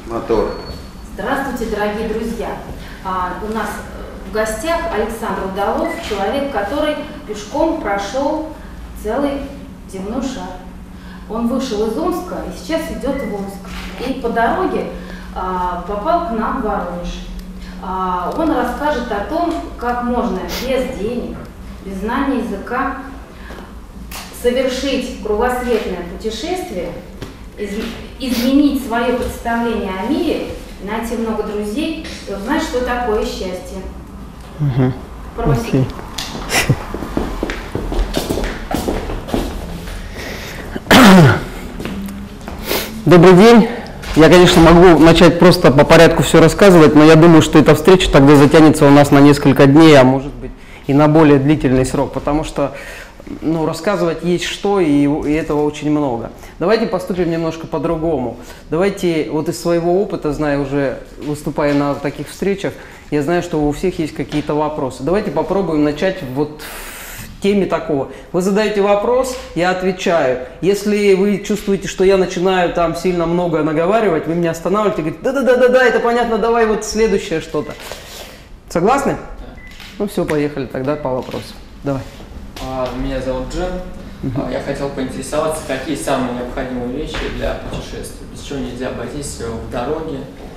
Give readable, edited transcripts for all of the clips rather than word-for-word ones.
Мотор. Здравствуйте, дорогие друзья. У нас в гостях Александр Удалов, человек, который пешком прошел целый земной шар. Он вышел из Омска и сейчас идет в Омск. И по дороге попал к нам в Воронеж. Он расскажет о том, как можно без денег, без знания языка совершить кругосветное путешествие, изменить свое представление о мире, найти много друзей и узнать, что такое счастье. Просим. Добрый день. Я, конечно, могу начать просто по порядку все рассказывать, но я думаю, что эта встреча тогда затянется у нас на несколько дней, а может быть и на более длительный срок, потому что рассказывать есть что, и этого очень много. Давайте поступим немножко по-другому. Давайте, вот из своего опыта, зная уже, выступая на таких встречах, я знаю, что у всех есть какие-то вопросы. Давайте попробуем начать вот в теме такого. Вы задаете вопрос, я отвечаю. Если вы чувствуете, что я начинаю там сильно много наговаривать, вы меня останавливаете и говорите, да-да-да, это понятно, давай вот следующее что-то. Согласны? Ну все, поехали тогда по вопросу. Давай. Меня зовут Джен. Я хотел поинтересоваться, какие самые необходимые вещи для путешествия, без чего нельзя обойтись в дороге.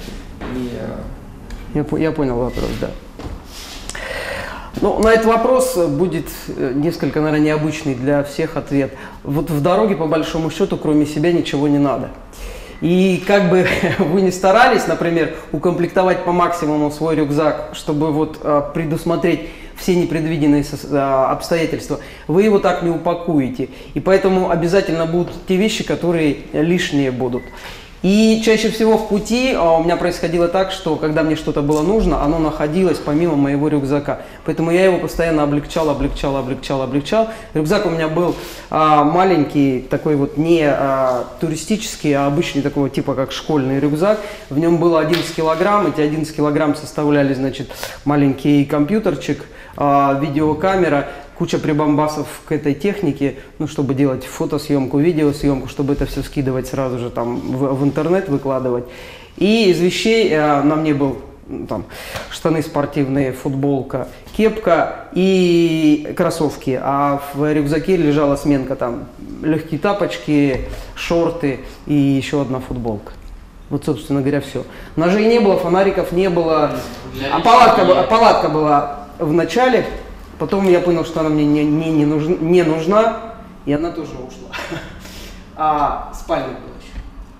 Я понял вопрос, да. Ну, на этот вопрос будет несколько, наверное, необычный для всех ответ. Вот в дороге, по большому счету, кроме себя ничего не надо. И как бы вы ни старались, например, укомплектовать по максимуму свой рюкзак, чтобы вот предусмотреть все непредвиденные обстоятельства, вы его так не упакуете. И поэтому обязательно будут те вещи, которые лишние будут. И чаще всего в пути у меня происходило так, что когда мне что-то было нужно, оно находилось помимо моего рюкзака. Поэтому я его постоянно облегчал. Рюкзак у меня был маленький, такой вот не туристический, а обычный такого типа, как школьный рюкзак. В нем было 11 килограмм. Эти 11 килограмм составляли, значит, маленький компьютерчик, видеокамера, куча прибамбасов к этой технике, чтобы делать фотосъемку, видеосъемку, чтобы это все скидывать сразу же там в интернет, выкладывать. И из вещей на мне был там штаны спортивные, футболка, кепка и кроссовки. А в рюкзаке лежала сменка, там легкие тапочки, шорты и еще одна футболка. Вот, собственно говоря, все. Ножей не было, фонариков не было. А палатка была в начале. Потом я понял, что она мне не нужна, и она тоже ушла. А спальник был еще.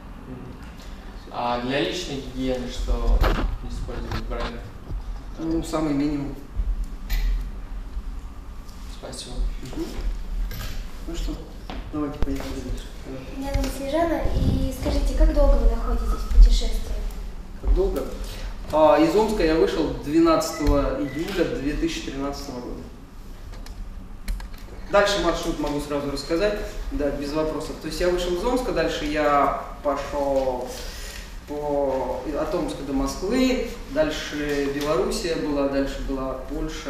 А для личной гигиены что использовать брали? Самый минимум. Спасибо. Ну что, давайте поехали дальше. Меня зовут Снежана, и скажите, как долго вы находитесь в путешествии? Как долго? Из Омска я вышел 12 июля 2013 года. Дальше маршрут могу сразу рассказать, да, без вопросов. То есть я вышел из Омска, дальше я пошел от Омска до Москвы, дальше Белоруссия была, дальше была Польша,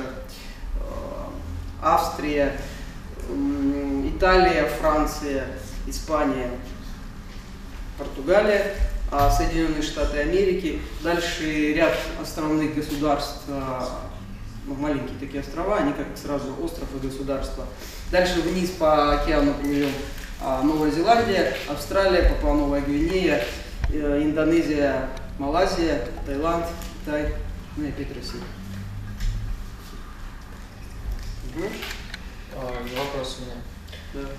Австрия, Италия, Франция, Испания, Португалия, Соединенные Штаты Америки, дальше ряд островных государств, маленькие такие острова, они как сразу остров и государство. Дальше вниз по океану плывем Новая Зеландия, Австралия, Папуа-Новая Гвинея, Индонезия, Малайзия, Таиланд, Китай, ну и опять Россия. Вопрос у меня.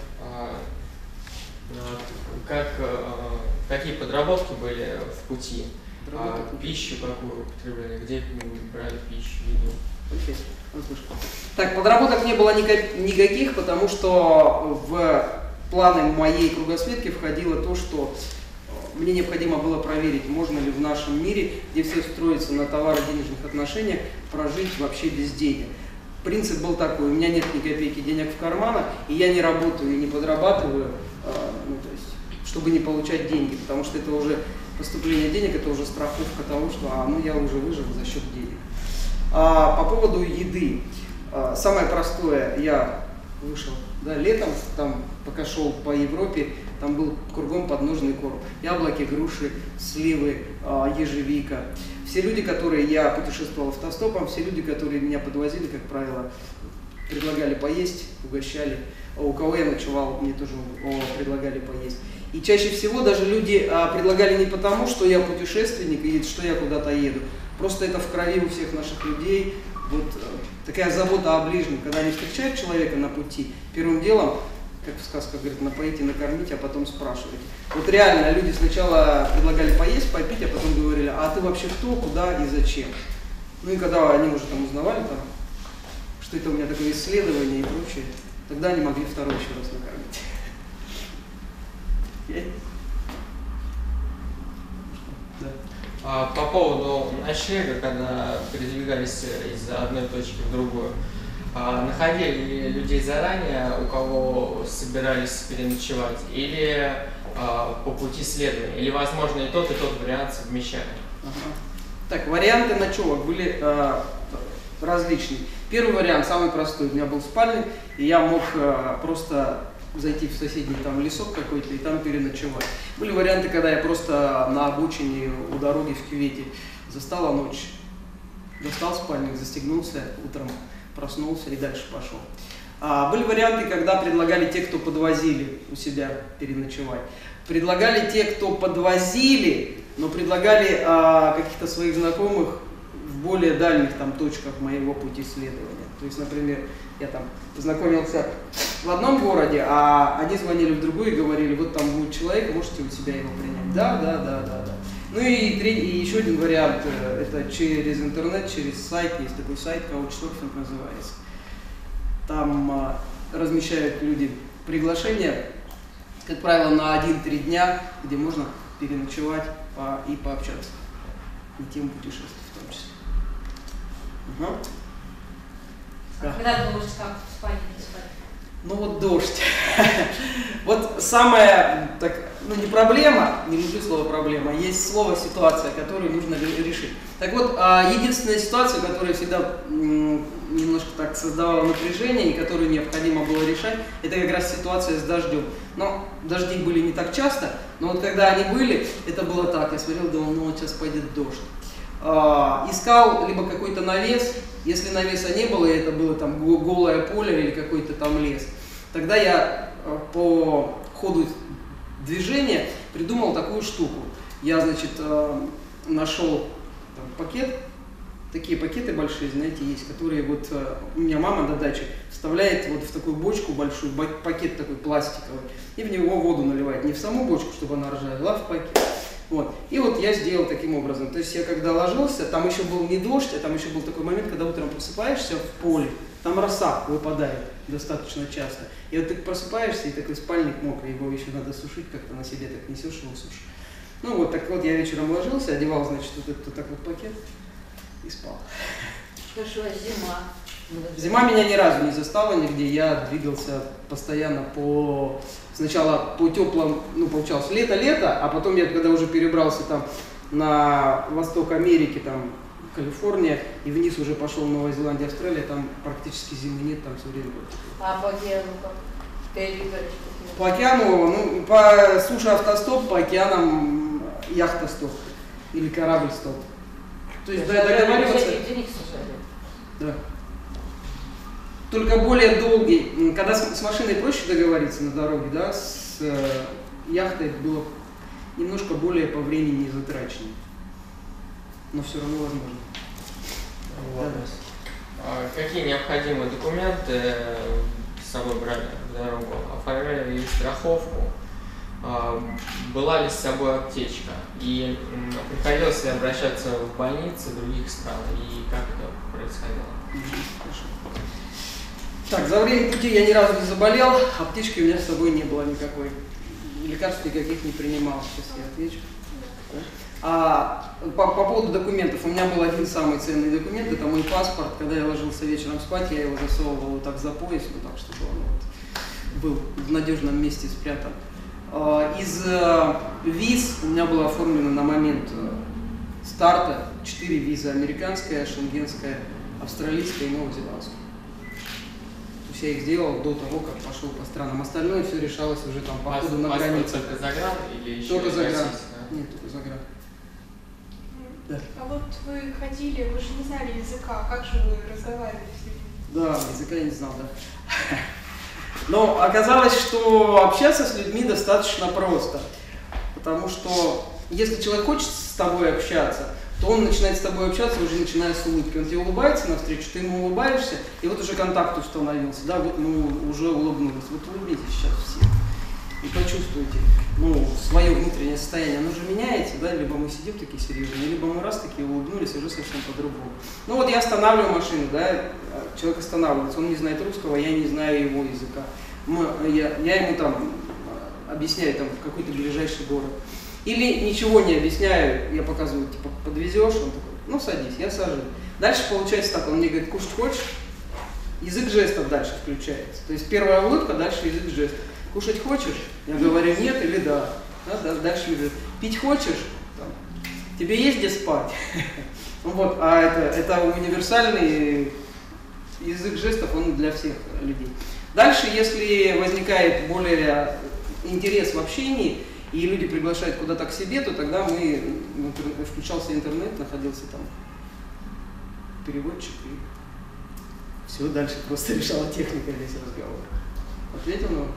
Да. Какие подработки были в пути? Пищу какую употребляли? Где брали пищу, еду? Окей. Так, подработок не было никаких, потому что в планы моей кругосветки входило то, что мне необходимо было проверить, можно ли в нашем мире, где все строится на товаро-денежных отношениях, прожить вообще без денег. Принцип был такой: у меня нет ни копейки денег в карманах, и я не работаю и не подрабатываю, то есть, чтобы не получать деньги, потому что это уже поступление денег, это уже страховка того, что я уже выжил за счет денег. По поводу еды. Самое простое, я вышел летом, там, пока шел по Европе, там был кругом подножный корм. Яблоки, груши, сливы, ежевика. Все люди, которые, я путешествовал автостопом, все люди, которые меня подвозили, как правило, предлагали поесть, угощали. А у кого я ночевал, мне тоже предлагали поесть. И чаще всего даже люди предлагали не потому, что я путешественник и что я куда-то еду. Просто это в крови у всех наших людей. Вот такая забота о ближнем. Когда они встречают человека на пути, первым делом, как в сказках говорят, напоить и накормить, а потом спрашивать. Вот реально люди сначала предлагали поесть, попить, а потом говорили, а ты вообще кто, куда и зачем? Ну и когда они уже там узнавали, там, что это у меня такое исследование и прочее, тогда они могли второй еще раз накормить. По поводу ночлега, когда передвигались из одной точки в другую, находили людей заранее, у кого собирались переночевать, или по пути следования, или, возможно, и тот вариант совмещали? Так, варианты ночевок были различные. Первый вариант, самый простой, у меня был спальник, и я мог просто зайти в соседний там лесок какой-то и там переночевать. Были варианты, когда я просто на обочине у дороги в кювете застала ночь, достал спальник, застегнулся, утром проснулся и дальше пошел. Были варианты, когда предлагали те, кто подвозили у себя переночевать. Предлагали те, кто подвозили, но предлагали каких-то своих знакомых в более дальних там точках моего пути следования. То есть, например, я там познакомился в одном городе, а они звонили в другой и говорили, вот там будет человек, можете у себя его принять. Да. Ну и еще один вариант, это через интернет, через сайт, есть такой сайт, Couchsurfing называется. Там размещают люди приглашения, как правило, на 1-3 дня, где можно переночевать и пообщаться на тему путешествий в том числе. Когда ты можешь как спать, не спать? Ну вот дождь. Вот самая, не проблема, не люблю слово проблема, есть слово ситуация, которую нужно решить. Так вот, единственная ситуация, которая всегда немножко так создавала напряжение и которую необходимо было решать, это как раз ситуация с дождем. Но дожди были не так часто, но вот когда они были, это было так, я смотрел, думал, ну вот сейчас пойдет дождь. Искал либо какой-то навес, если навеса не было, и это было там голое поле или какой-то там лес, тогда я по ходу движения придумал такую штуку. Я, значит, нашел пакет, такие пакеты большие, знаете, есть, которые вот у меня мама на даче вставляет вот в такую бочку большую, пакет такой пластиковый, и в него воду наливает, не в саму бочку, чтобы она ржавела, а в пакет. Вот. И вот я сделал таким образом. То есть я когда ложился, там еще был не дождь, а там еще был такой момент, когда утром просыпаешься в поле, там роса выпадает достаточно часто. И вот ты просыпаешься, и такой спальник мокрый, его еще надо сушить, как-то на себе так несешь его сушишь. Ну вот, так вот я вечером ложился, одевал, значит, вот этот вот так вот пакет и спал. Хорошо, зима. Зима меня ни разу не застала нигде, я двигался постоянно сначала по теплым, получалось лето-лето, а потом я, когда уже перебрался там на восток Америки, там Калифорния, и вниз уже пошел Новая Зеландия, Австралия, там практически зимы нет, там все время было. А по океану как? Передвигаешься? По океану, по суше автостоп, по океанам яхтостоп или корабль-стоп. То есть договариваться... Да. Только более долгий, когда с машиной проще договориться на дороге, да, с яхтой было немножко более по времени затраченнее, но все равно возможно. Вот. Да. Какие необходимые документы с собой брали в дорогу? Оформляли ли страховку? Была ли с собой аптечка? И приходилось ли обращаться в больницы других стран? И как это происходило? Хорошо. Так, за время пути я ни разу не заболел, аптечки у меня с собой не было никакой. Лекарств никаких не принимал, сейчас я отвечу. По поводу документов, у меня был один самый ценный документ, это мой паспорт. Когда я ложился вечером спать, я его засовывал вот так за пояс, вот так, чтобы он вот был в надежном месте спрятан. Из виз у меня было оформлено на момент старта 4 визы: американская, шенгенская, австралийская и новозеландская. есть я их сделал до того, как пошел по странам. Остальное все решалось уже там по ходу на границе. Только загран или еще Только загран. российская? Нет, только загран. Да. А вот вы ходили, вы же не знали языка, как же вы разговаривали с людьми? Да, языка я не знал, да. Но оказалось, что общаться с людьми достаточно просто. Потому что если человек хочет с тобой общаться, то он начинает с тобой общаться, уже начиная с улыбки. Он тебе улыбается навстречу, ты ему улыбаешься, и вот уже контакт установился, да, вот мы уже улыбнулись. Вот улыбнитесь сейчас все и почувствуйте, свое внутреннее состояние. Оно же меняется, да, либо мы сидим такие серьезные, либо мы раз такие улыбнулись, и уже совсем по-другому. Ну вот я останавливаю машину, да, человек останавливается, он не знает русского, я не знаю его языка. Я ему там объясняю, там, какой-то ближайший город. Или ничего не объясняю, я показываю, типа, подвезешь, он такой, садись, я сажусь. Дальше получается так, он мне говорит, кушать хочешь? Язык жестов дальше включается. То есть первая улыбка, дальше язык жестов. Кушать хочешь? Я говорю нет или да. Дальше говорит, пить хочешь? Там, тебе есть где спать? Вот, а это универсальный язык жестов, он для всех людей. Дальше, если возникает более интерес в общении, и люди приглашают куда-то к себе, то тогда включался интернет, находился там переводчик, и все, дальше просто решала техника весь разговор. Ответил на вопрос?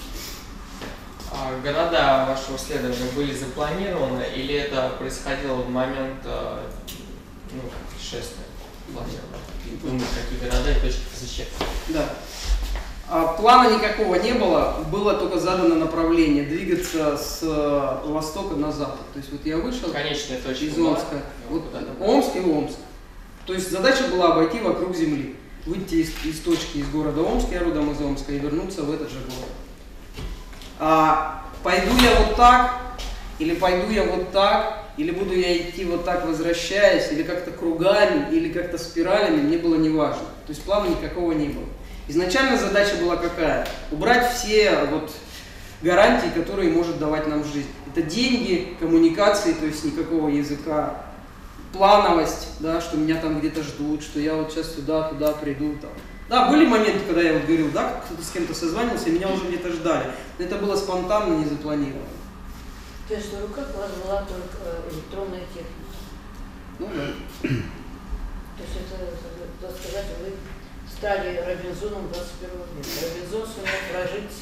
А города вашего исследования были запланированы или это происходило в момент путешествия? Думать, какие города и точки посещать? Да. Плана никакого не было, было только задано направление двигаться с востока на запад. То есть вот я вышел из Омска, Омск и Омск. То есть задача была обойти вокруг Земли, выйти из точки из города Омск, я родом из Омска, и вернуться в этот же город. Пойду я вот так, или пойду я вот так, или буду я идти вот так, возвращаясь, или как-то кругами, или как-то спиралями, мне было не важно. То есть плана никакого не было. Изначально задача была какая? Убрать все гарантии, которые может давать нам жизнь. Это деньги, коммуникации, то есть никакого языка, плановость, да, что меня там где-то ждут, что я вот сейчас сюда, туда приду. Там. Да, были моменты, когда я говорил, да, кто-то с кем-то созванивался, и меня уже где-то ждали. Но это было спонтанно, не запланировано. То есть на руках у вас была только электронная техника? Ну да. То есть это, так сказать, вы стали Робинзоном 21 века. Робинзон сумел прожить,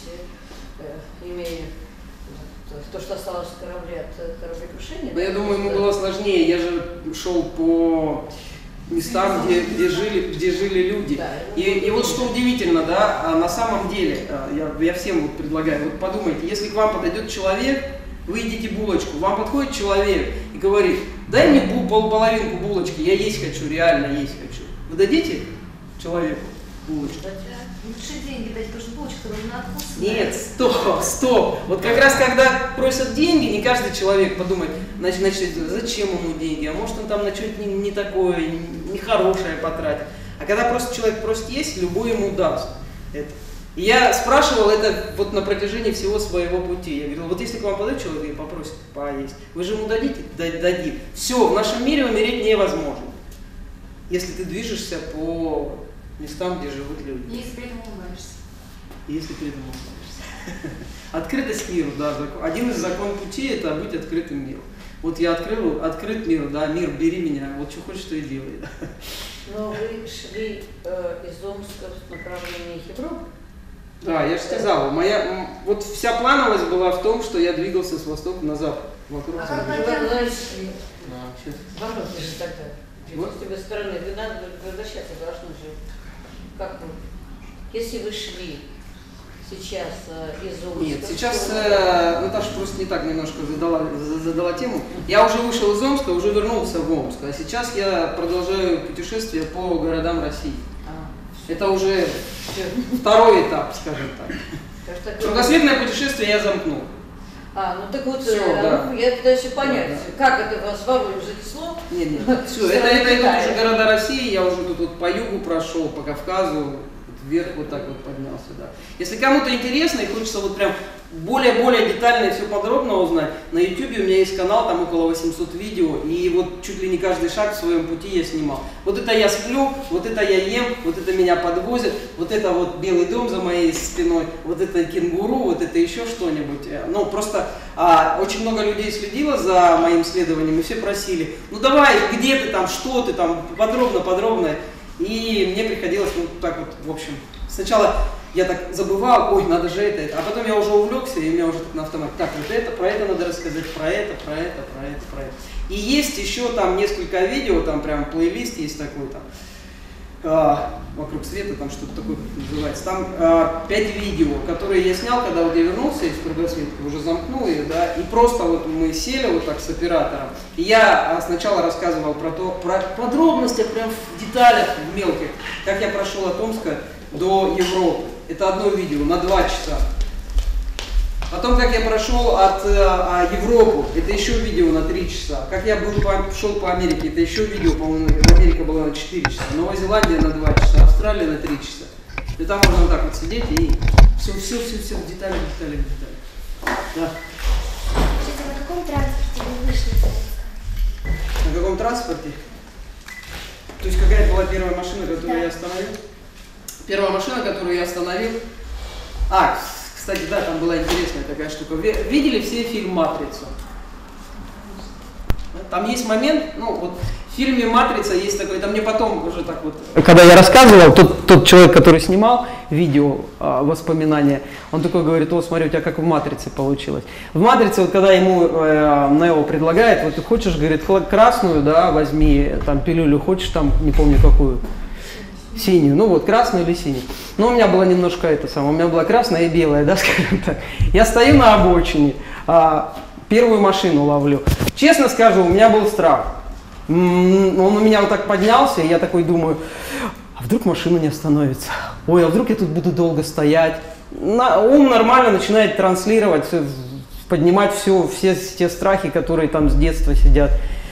имея то, что осталось от корабля, от кораблекрушения. Да, я думаю, ему было сложнее. Я же шел по местам, где жили люди. Да, и вот что удивительно, да, на самом деле, я всем вот предлагаю, вот подумайте, если к вам подойдет человек, вы едите булочку, вам подходит человек и говорит, дай мне половинку булочки, я есть хочу, реально есть хочу. Вы дадите человеку булочку? Лучше деньги дать, потому что булочка не надкусывает. Нет, стоп. Вот как раз когда просят деньги, не каждый человек подумает, значит, зачем ему деньги, а может он там на что-то не такое, нехорошее потратит. А когда просто человек просит есть, любой ему даст это. И я спрашивал это вот на протяжении всего своего пути. Я говорил, вот если к вам подойдет человек и попросит поесть, вы же ему дадите? Дадим. Все, в нашем мире умереть невозможно, если ты движешься по местам, где живут люди. Если при этом улыбаешься. Если при этом улыбаешься. Открытость миру, да. Один из законов пути – это быть открытым миру. Вот я открыт миру, да, мир, бери меня, вот что хочешь, то и делай. Да. Но вы шли из Омска в направлении Европы? Да, я же сказал, вот вся плановость была в том, что я двигался с востока на запад. Вокруг Вы шли. Ворота же тогда. С другой стороны, вы надо возвращаться должны же. Как вы? Если вы шли сейчас из Омска... Нет, сейчас Наташа просто не так немножко задала тему. Я уже вышел из Омска, уже вернулся в Омск, а сейчас я продолжаю путешествие по городам России. Это уже второй этап, скажем так. Кругосветное путешествие я замкнул. Ну так вот, Всё, да. я пытаюсь понять, Да. как это вас Воронеж занесло? Нет, все, это идут уже города России, я уже тут по югу прошел, по Кавказу, вверх вот так вот поднялся, да. Если кому-то интересно и хочется вот прям более детально и все подробно узнать, на YouTube у меня есть канал, там около 800 видео, и вот чуть ли не каждый шаг в своем пути я снимал. Вот это я сплю, вот это я ем, вот это меня подвозят, вот это вот Белый дом за моей спиной, вот это кенгуру, вот это еще что-нибудь. Ну, просто очень много людей следило за моим исследованием, и все просили, ну давай, где ты там, что ты там, подробно. И мне приходилось вот так вот, в общем, сначала я так забывал, ой, надо же это, а потом я уже увлекся, и у меня уже так на автомате, так, вот это, про это надо рассказать, про это. И есть еще там несколько видео, там прям плейлист есть такой там, вокруг света, там что-то такое называется, там 5 видео, которые я снял, когда вот я вернулся из кругосветки, уже замкнул ее, да, и просто вот мы сели вот так с оператором, и я сначала рассказывал про подробностях, прям в деталях, в мелких, как я прошел от Омска до Европы. Это одно видео на 2 часа. Потом, как я прошел от Европу, это еще видео на 3 часа. Как я шел по Америке, это еще видео, по-моему, Америка была на 4 часа. Новая Зеландия на 2 часа, Австралия на 3 часа. И там можно вот так вот сидеть и все, детали. Да. Скажите, на каком транспорте вы вышли из Омска? На каком транспорте? То есть какая была первая машина, которую я остановил? Первая машина, которую я остановил... Кстати, да, там была интересная такая штука. Видели все фильм «Матрица»? Там есть момент, ну вот в фильме «Матрица» есть такой, это мне потом уже так вот... Когда я рассказывал, тот человек, который снимал видео, воспоминания, он такой говорит, о, смотри, у тебя как в «Матрице» получилось. В «Матрице», вот когда ему Нео предлагает, вот ты хочешь, говорит, красную, да, возьми, там, пилюлю, хочешь там, не помню какую, синюю, ну вот, красную или синюю. Но у меня была немножко у меня была красная и белая, да, скажем так. Я стою на обочине, первую машину ловлю. Честно скажу, у меня был страх. Он у меня вот так поднялся, и я такой думаю, а вдруг машина не остановится? Ой, а вдруг я тут буду долго стоять? Ум нормально начинает транслировать, поднимать все те страхи, которые там с детства сидят.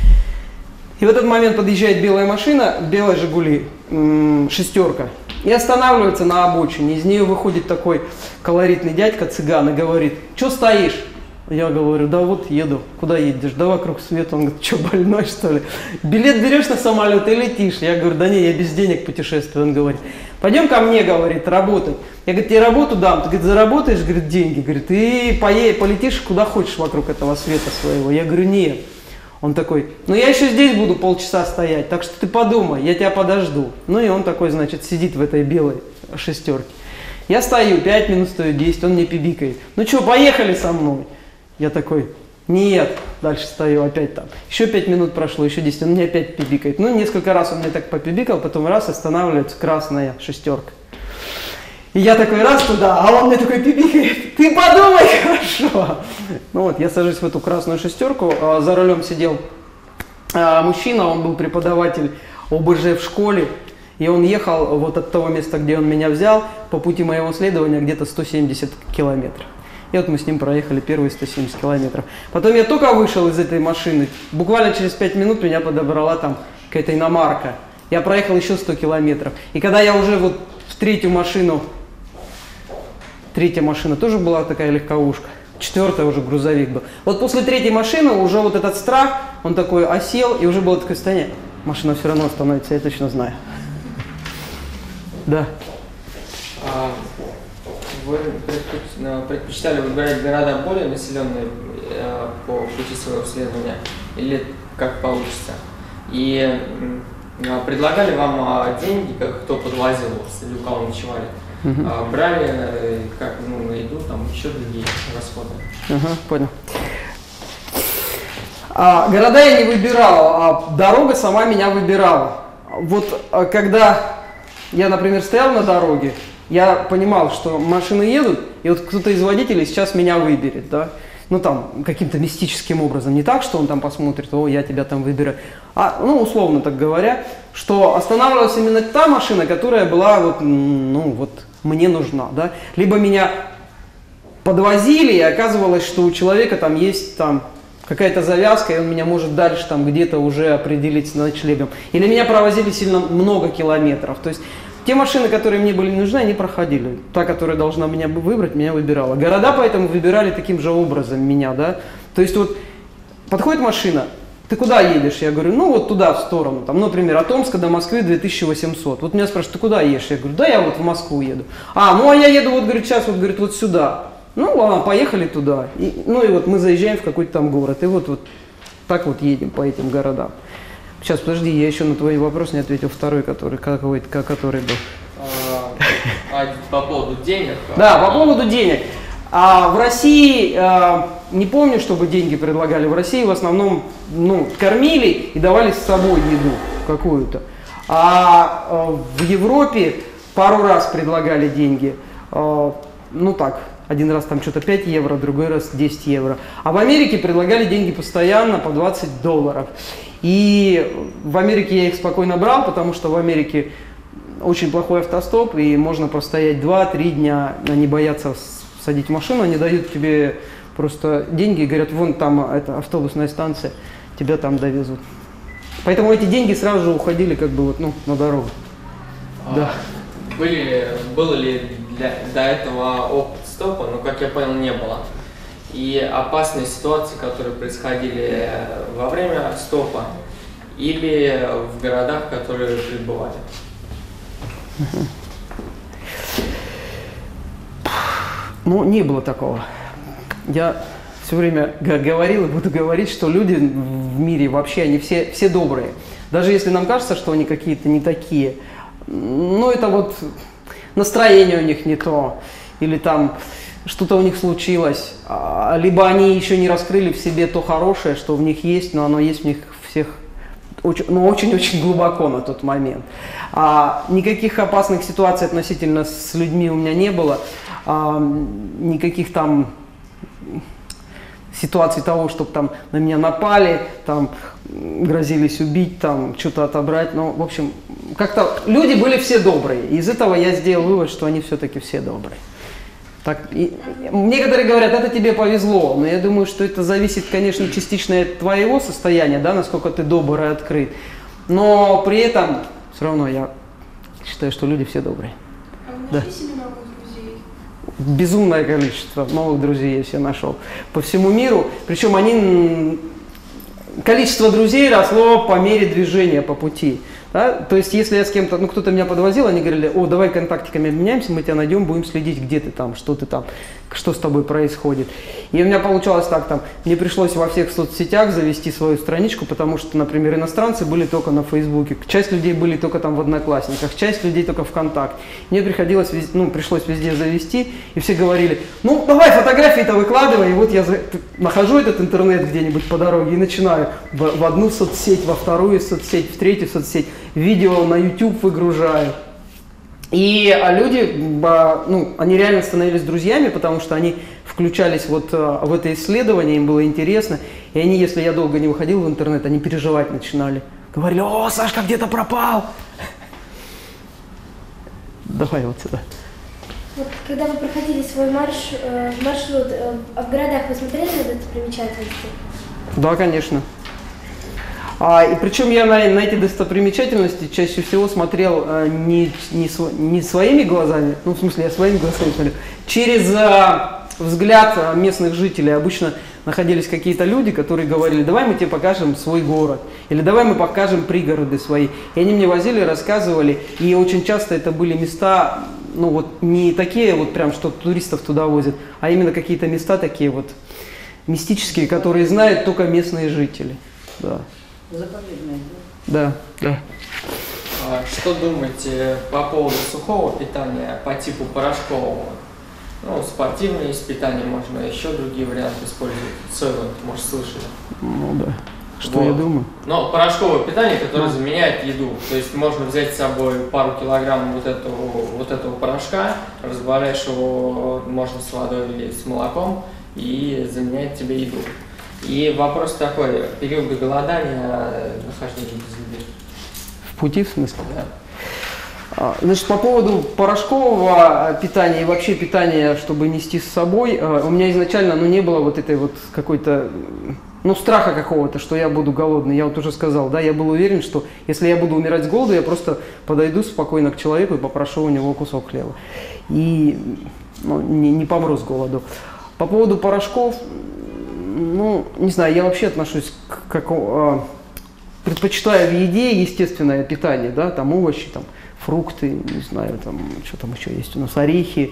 И в этот момент подъезжает белая машина, белая «Жигули», 6, и останавливается на обочине. Из нее выходит такой колоритный дядька, цыган, и говорит, что стоишь? Я говорю, да вот еду. Куда едешь? Да вокруг света. Он говорит, что, больной что ли? Билет берешь на самолет и летишь. Я говорю, да не, я без денег путешествую. Он говорит, пойдем ко мне, говорит, работать. Я, говорит, тебе работу дам. Ты, говорит, заработаешь, говорит, деньги. Говорит, и полетишь куда хочешь вокруг этого света своего. Я говорю, нет. Он такой, ну я еще здесь буду полчаса стоять, так что ты подумай, я тебя подожду. Ну и он такой, значит, сидит в этой белой 6. Я стою, 5 минут стою, 10, он мне пибикает. Ну что, поехали со мной? Я такой, нет, дальше стою, опять там. Еще 5 минут прошло, еще 10, он мне опять пибикает. Ну несколько раз он мне так попибикал, потом раз останавливается красная 6. И я такой раз туда, а он мне такой пибикает, ты подумай хорошо. Ну вот, я сажусь в эту красную 6, за рулем сидел мужчина, он был преподаватель ОБЖ в школе, и он ехал вот от того места, где он меня взял, по пути моего следования где-то 170 километров. И вот мы с ним проехали первые 170 километров. Потом я только вышел из этой машины, буквально через 5 минут меня подобрала там какая-то иномарка. Я проехал еще 100 километров. И когда я уже вот в 3-ю машину, 3-я машина тоже была такая легковушка, 4-я уже грузовик был. Вот после 3-й машины уже вот этот страх, он такой осел, и уже было такое состояние, машина все равно остановится, я точно знаю. Да. Вы предпочитали выбирать города более населенные по пути своего исследования или как получится? И предлагали вам деньги, как кто подвозил вас или у кого ночевали? Брали как на еду, там еще другие расходы. Понял. Города я не выбирал, а дорога сама меня выбирала. Вот когда я, например, стоял на дороге, я понимал, что машины едут, и вот кто-то из водителей сейчас меня выберет, да? Ну там, каким-то мистическим образом. Не так, что он там посмотрит, о, я тебя там выбираю, а, ну, условно так говоря, что останавливалась именно та машина, которая была вот, ну, вот, мне нужна, да? Либо меня подвозили, и оказывалось, что у человека там есть там какая-то завязка, и он меня может дальше там где-то уже определить с ночлегом. Или меня провозили сильно много километров. То есть те машины, которые мне были нужны, они проходили. Та, которая должна меня выбрать, меня выбирала. Города поэтому выбирали таким же образом меня, да. То есть вот подходит машина, ты куда едешь? Я говорю, ну вот туда, в сторону. Там, например, от Омска до Москвы 2800. Вот меня спрашивают, ты куда едешь? Я говорю, да я вот в Москву еду. Ну а я еду, вот, говорит, сейчас, вот, говорит, вот сюда. Ну ладно, поехали туда. Ну и вот мы заезжаем в какой-то там город. И вот так вот едем по этим городам. Сейчас, подожди, я еще на твой вопрос не ответил, второй, который был. По поводу денег? Да, по поводу денег. В России, не помню, чтобы деньги предлагали, в России в основном кормили и давали с собой еду какую-то. А в Европе пару раз предлагали деньги, так, один раз там что-то 5 евро, другой раз 10 евро. А в Америке предлагали деньги постоянно по $20. И в Америке я их спокойно брал, потому что в Америке очень плохой автостоп, и можно простоять 2-3 дня, они боятся садить в машину, они дают тебе просто деньги и говорят, вон там это автобусная станция, тебя там довезут. Поэтому эти деньги сразу же уходили как бы на дорогу. Да. Было ли до этого опыт стопа? Как я понял, не было. И опасные ситуации, которые происходили во время стопа или в городах, в которые прибывали? Не было такого. Я все время говорил и буду говорить, что люди в мире вообще, они все добрые. Даже если нам кажется, что они какие-то не такие, это вот настроение у них не то, или там что-то у них случилось, либо они еще не раскрыли в себе то хорошее, что в них есть, но оно есть в них всех очень-очень глубоко на тот момент. Никаких опасных ситуаций относительно с людьми у меня не было, никаких там ситуаций того, чтобы там на меня напали, там грозились убить, там что-то отобрать. В общем, как-то люди были все добрые. Из этого я сделал вывод, что они все-таки все добрые. Некоторые говорят, это тебе повезло, но я думаю, что это зависит, конечно, частично от твоего состояния, да, насколько ты добр и открыт. Но при этом все равно я считаю, что люди все добрые. А вы нашли себе новых друзей? Безумное количество новых друзей я себе нашел по всему миру. Причем количество друзей росло по мере движения по пути. Да? То есть, если я с кем-то, кто-то меня подвозил, они говорили, давай контактиками обменяемся, мы тебя найдем, будем следить, где ты там, что с тобой происходит. И у меня получалось так, мне пришлось во всех соцсетях завести свою страничку, потому что, например, иностранцы были только на Фейсбуке, часть людей были только там в Одноклассниках, часть людей только ВКонтакте. Мне пришлось везде завести, и все говорили, давай фотографии-то выкладывай, и вот я нахожу этот интернет где-нибудь по дороге и начинаю в одну соцсеть, во вторую соцсеть, в третью соцсеть, видео на YouTube выгружаю. И люди, они реально становились друзьями, потому что они включались в это исследование, им было интересно. И они, если я долго не выходил в интернет, они переживать начинали. Говорили, Сашка где-то пропал. Давай вот сюда. Когда вы проходили свой маршрут, в городах вы смотрели на достопримечательности? Да, конечно. И причем я на эти достопримечательности чаще всего смотрел не своими глазами, в смысле я своими глазами смотрел, через взгляд местных жителей. Обычно находились какие-то люди, которые говорили, давай мы тебе покажем свой город, или давай мы покажем пригороды свои. И они мне возили, рассказывали, и очень часто это были места, не такие прям, что туристов туда возят, а именно какие-то места такие мистические, которые знают только местные жители. Да. Заповедные. Да. Что думаете по поводу сухого питания по типу порошкового? Спортивное есть питание, можно еще другие варианты использовать. Сойлент, может, слышали? Да. Что я думаю? Порошковое питание, которое заменяет еду. То есть можно взять с собой пару килограмм вот этого порошка, разбавляешь его, можно с водой или с молоком, и заменяет тебе еду. И вопрос такой, период голодания, нахождение без еды. В пути, в смысле? Да. Значит, по поводу порошкового питания и вообще питания, чтобы нести с собой, у меня изначально не было этой какой-то, ну, страха какого-то, что я буду голодный. Я вот уже сказал, да, я был уверен, что если я буду умирать с голоду, я просто подойду спокойно к человеку и попрошу у него кусок хлеба. И ну, не помру с голоду. По поводу порошков, ну, не знаю, я вообще отношусь предпочитаю в еде естественное питание, да, там овощи, там фрукты, не знаю, там, что там еще есть у нас, орехи.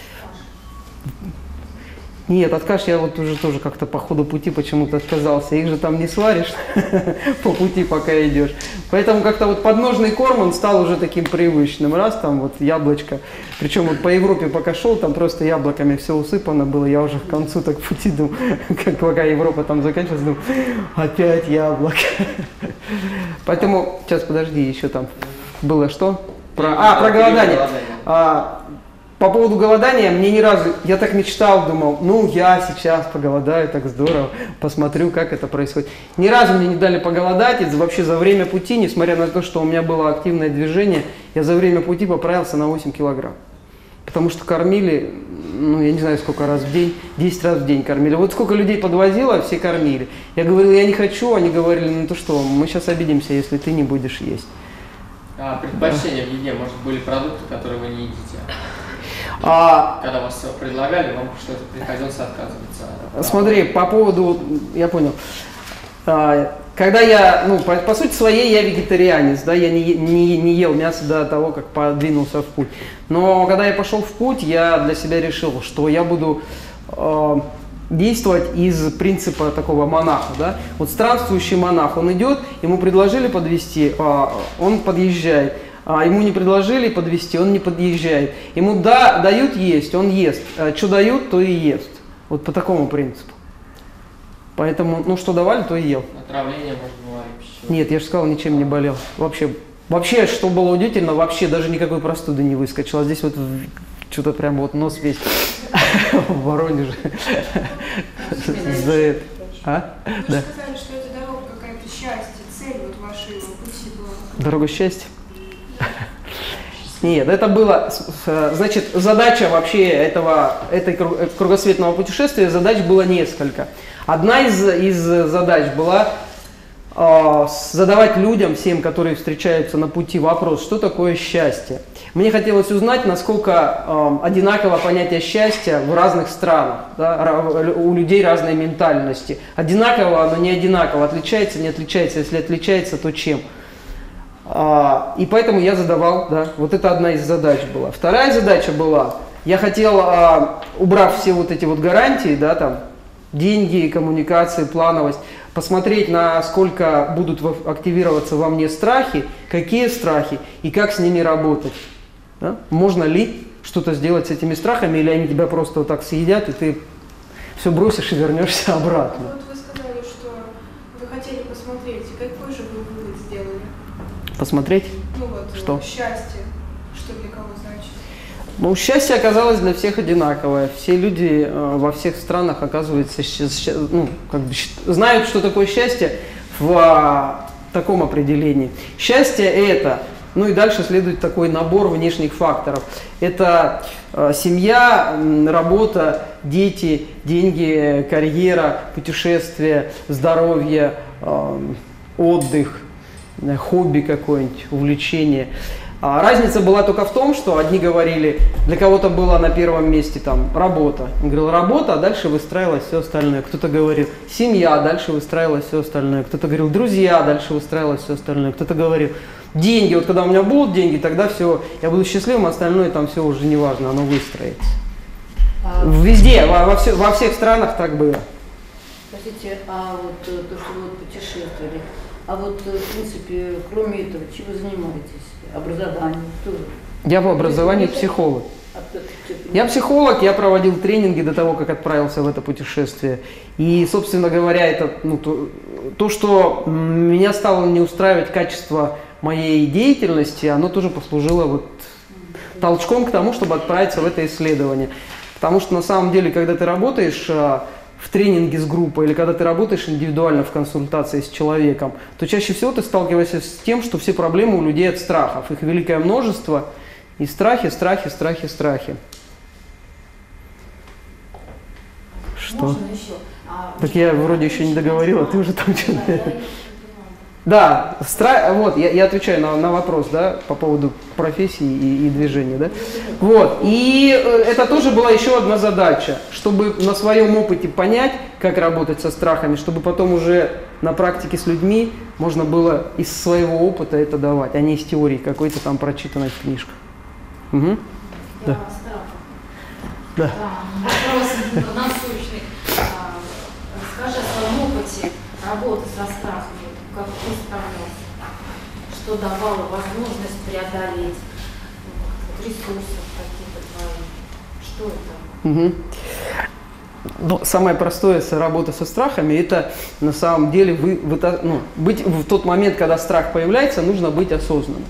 Нет, от каш я вот уже тоже как-то по ходу пути почему-то отказался. Их же там не сваришь по пути, пока идешь. Поэтому как-то вот подножный корм, он стал уже таким привычным. Раз там вот яблочко. Причем вот по Европе пока шел, там просто яблоками все усыпано было. Я уже к концу так пути думал, как пока Европа там заканчивалась, думал, опять яблоко. Поэтому, сейчас подожди, еще там было что? Про голодание. По поводу голодания, мне ни разу, я так мечтал, думал, ну я сейчас поголодаю, так здорово, посмотрю, как это происходит. Ни разу мне не дали поголодать, и вообще за время пути, несмотря на то, что у меня было активное движение, я за время пути поправился на 8 килограмм. Потому что кормили, ну я не знаю сколько раз в день, 10 раз в день кормили. Вот сколько людей подвозило, все кормили. Я говорил, я не хочу, они говорили, ну то что, мы сейчас обидимся, если ты не будешь есть. А предпочтения в еде, может, были продукты, которые вы не едите? Когда вас предлагали, вам что-то приходилось отказываться? Смотри, по поводу, я понял. Когда я, ну, по сути своей, я вегетарианец, да, я не ел мясо до того, как подвинулся в путь. Но когда я пошел в путь, я для себя решил, что я буду действовать из принципа такого монаха, да. Вот странствующий монах, он идет, ему предложили подвезти, он подъезжает. Ему не предложили подвезти, он не подъезжает. Ему дают есть, он ест. Что дают, то и ест. Вот по такому принципу. Поэтому, ну что давали, то и ел. Отравление, может, бывает пищевое? Нет, я же сказал, ничем не болел. Вообще, что было удивительно, вообще даже никакой простуды не выскочило. Здесь вот что-то прям вот нос весь в Воронеже. За это. Вы сказали, что это дорога какая-то счастья, цель вот вашей пути была. Дорога счастья? Нет, это было, значит, задача вообще этой кругосветного путешествия, задач было несколько. Одна из задач была задавать людям, всем, которые встречаются на пути, вопрос, что такое счастье. Мне хотелось узнать, насколько одинаково понятие счастья в разных странах, да, у людей разной ментальности. Одинаково, но не одинаково, отличается, не отличается, если отличается, то чем. И поэтому я задавал, да, вот это одна из задач была. Вторая задача была, я хотел, убрав все вот эти вот гарантии, да, там, деньги, коммуникации, плановость, посмотреть, насколько будут активироваться во мне страхи, какие страхи и как с ними работать. Да? Можно ли что-то сделать с этими страхами, или они тебя просто вот так съедят, и ты все бросишь и вернешься обратно. Вот вы сказали, что вы хотели посмотреть, какой же вы вывод сделали? Посмотреть? Ну вот, что? Счастье, что для кого значит? Ну, счастье оказалось для всех одинаковое. Все люди во всех странах, оказывается, ну, как бы, знают, что такое счастье в таком определении. Счастье – это, ну и дальше следует такой набор внешних факторов. Это семья, работа, дети, деньги, карьера, путешествия, здоровье, отдых, хобби какое-нибудь, увлечение. Разница была только в том, что одни говорили, для кого-то было на первом месте там работа. Он говорил работа, а дальше выстраивалось все остальное. Кто-то говорил семья, а дальше выстраивалось все остальное. Кто-то говорил друзья, а дальше выстраивалось все остальное. Кто-то говорил деньги, вот когда у меня будут деньги, тогда все, я буду счастливым, остальное там все уже не важно, оно выстроится. Везде, во всех странах так было. Простите, а вот то, что вы путешествовали, а вот в принципе, кроме этого, чем вы занимаетесь? Образование? Я по образованию психолог. Я психолог, я проводил тренинги до того, как отправился в это путешествие. И, собственно говоря, это то, что меня стало не устраивать качество моей деятельности, оно тоже послужило вот толчком к тому, чтобы отправиться в это исследование. Потому что на самом деле, когда ты работаешь в тренинге с группой или когда ты работаешь индивидуально в консультации с человеком, то чаще всего ты сталкиваешься с тем, что все проблемы у людей от страхов. Их великое множество. И страхи, страхи, страхи, страхи. Что? Можно еще? Так я вроде еще не договорил, а ты уже там что-то... Да, я поняла. Да, вот, я отвечаю на вопрос, да, по поводу профессии и движения, да. Вот, и это тоже была еще одна задача, чтобы на своем опыте понять, как работать со страхами, чтобы потом уже на практике с людьми можно было из своего опыта это давать, а не из теории какой-то там прочитанной в книжках. Угу. Да. Да. Вопрос насущный. Расскажи о своем опыте работы со страхами. Как ты справлялся? Что давало возможность преодолеть? Ресурсов каких-то твоих? Что это? Ну, самое простое работа со страхами, это на самом деле быть в тот момент, когда страх появляется, нужно быть осознанным.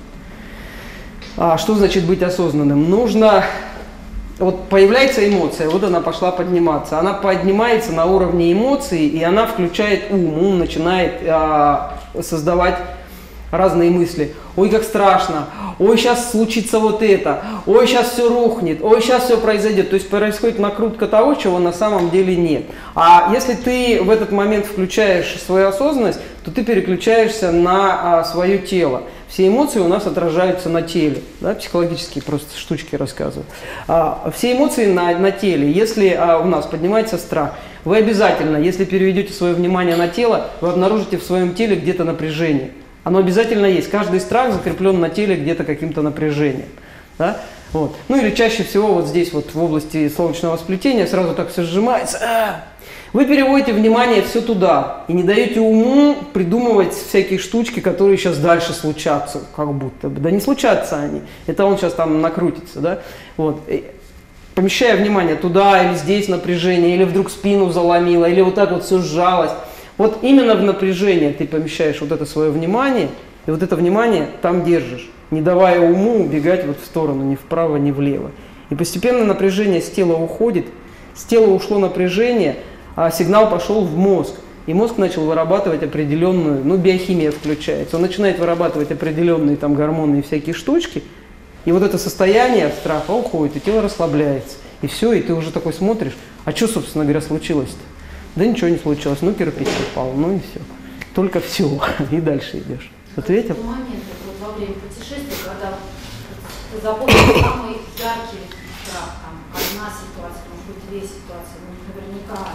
А что значит быть осознанным? Нужно... Вот появляется эмоция, вот она пошла подниматься. Она поднимается на уровне эмоций, и она включает ум. Ум начинает создавать разные мысли. Ой, как страшно, ой, сейчас случится вот это, ой, сейчас все рухнет, ой, сейчас все произойдет. То есть происходит накрутка того, чего на самом деле нет. А если ты в этот момент включаешь свою осознанность, то ты переключаешься на свое тело. Все эмоции у нас отражаются на теле, да, психологические просто штучки рассказываю. Все эмоции на теле. Если у нас поднимается страх, вы обязательно, если переведете свое внимание на тело, вы обнаружите в своем теле где-то напряжение. Оно обязательно есть. Каждый страх закреплен на теле где-то каким-то напряжением. Да? Вот. Ну или чаще всего вот здесь вот в области солнечного сплетения сразу так все сжимается. Вы переводите внимание все туда и не даете уму придумывать всякие штучки, которые сейчас дальше случатся, как будто бы. Да не случатся они. Это он сейчас там накрутится. Да? Вот. Помещая внимание туда или здесь напряжение, или вдруг спину заломило, или вот так вот все сжалось. Вот именно в напряжение ты помещаешь вот это свое внимание, и вот это внимание там держишь, не давая уму убегать вот в сторону, ни вправо, ни влево. И постепенно напряжение с тела уходит, с тела ушло напряжение, а сигнал пошел в мозг. И мозг начал вырабатывать определенную, биохимия включается, он начинает вырабатывать определенные там гормоны и всякие штучки, и вот это состояние страха уходит, и тело расслабляется. И все, и ты уже такой смотришь, а что, собственно говоря, случилось-то? Да ничего не случилось, кирпич упал, и все. Только все, и дальше идешь. Ответил? Момент вот во время путешествия, когда ты запомнил самый яркий страх, там, одна ситуация, может быть, две ситуации, наверняка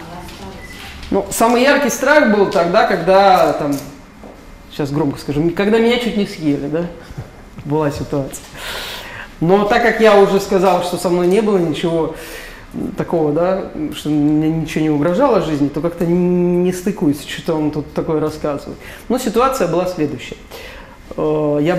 они остались. Самый яркий страх был тогда, когда, там, сейчас громко скажу, когда меня чуть не съели, да, была ситуация. Но так как я уже сказал, что со мной не было ничего такого, да, что мне ничего не угрожало жизни, то как-то не стыкуется, что он тут такое рассказывает. Но ситуация была следующая. Я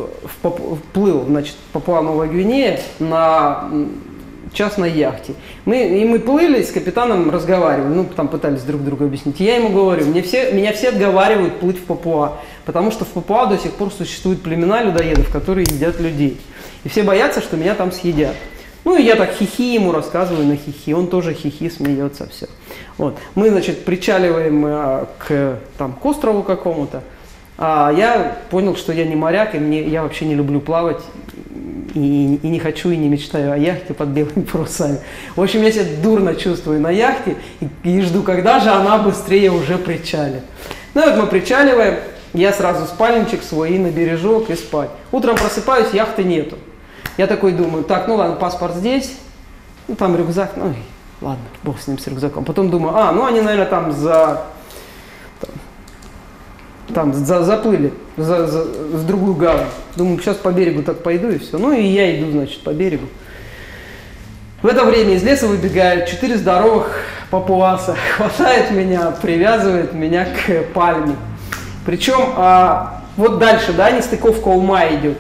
плыл, значит, в Папуа-Новая Гвинея на частной яхте. Мы плыли, с капитаном разговаривали, там пытались друг другу объяснить. И я ему говорю, меня все отговаривают плыть в Папуа, потому что в Папуа до сих пор существуют племена людоедов, которые едят людей. И все боятся, что меня там съедят. И я так хихи ему рассказываю на хихи, он тоже хихи, смеется, все. Вот. Мы, значит, причаливаем к острову какому-то, а я понял, что я не моряк, и я вообще не люблю плавать, и не хочу, и не мечтаю о яхте под белыми парусами. В общем, я себя дурно чувствую на яхте, и жду, когда же она быстрее уже причалит. Вот мы причаливаем, я сразу спальничек свой и на бережок, и спать. Утром просыпаюсь, яхты нету. Я такой думаю, ладно, паспорт здесь, там рюкзак, ладно, бог с ним, с рюкзаком. Потом думаю, они, наверное, там заплыли в другую гавань. Думаю, сейчас по берегу так пойду и все. И я иду, значит, по берегу. В это время из леса выбегают 4 здоровых папуаса, хватает меня, привязывает меня к пальме. Причем вот дальше, да, нестыковка ума идет.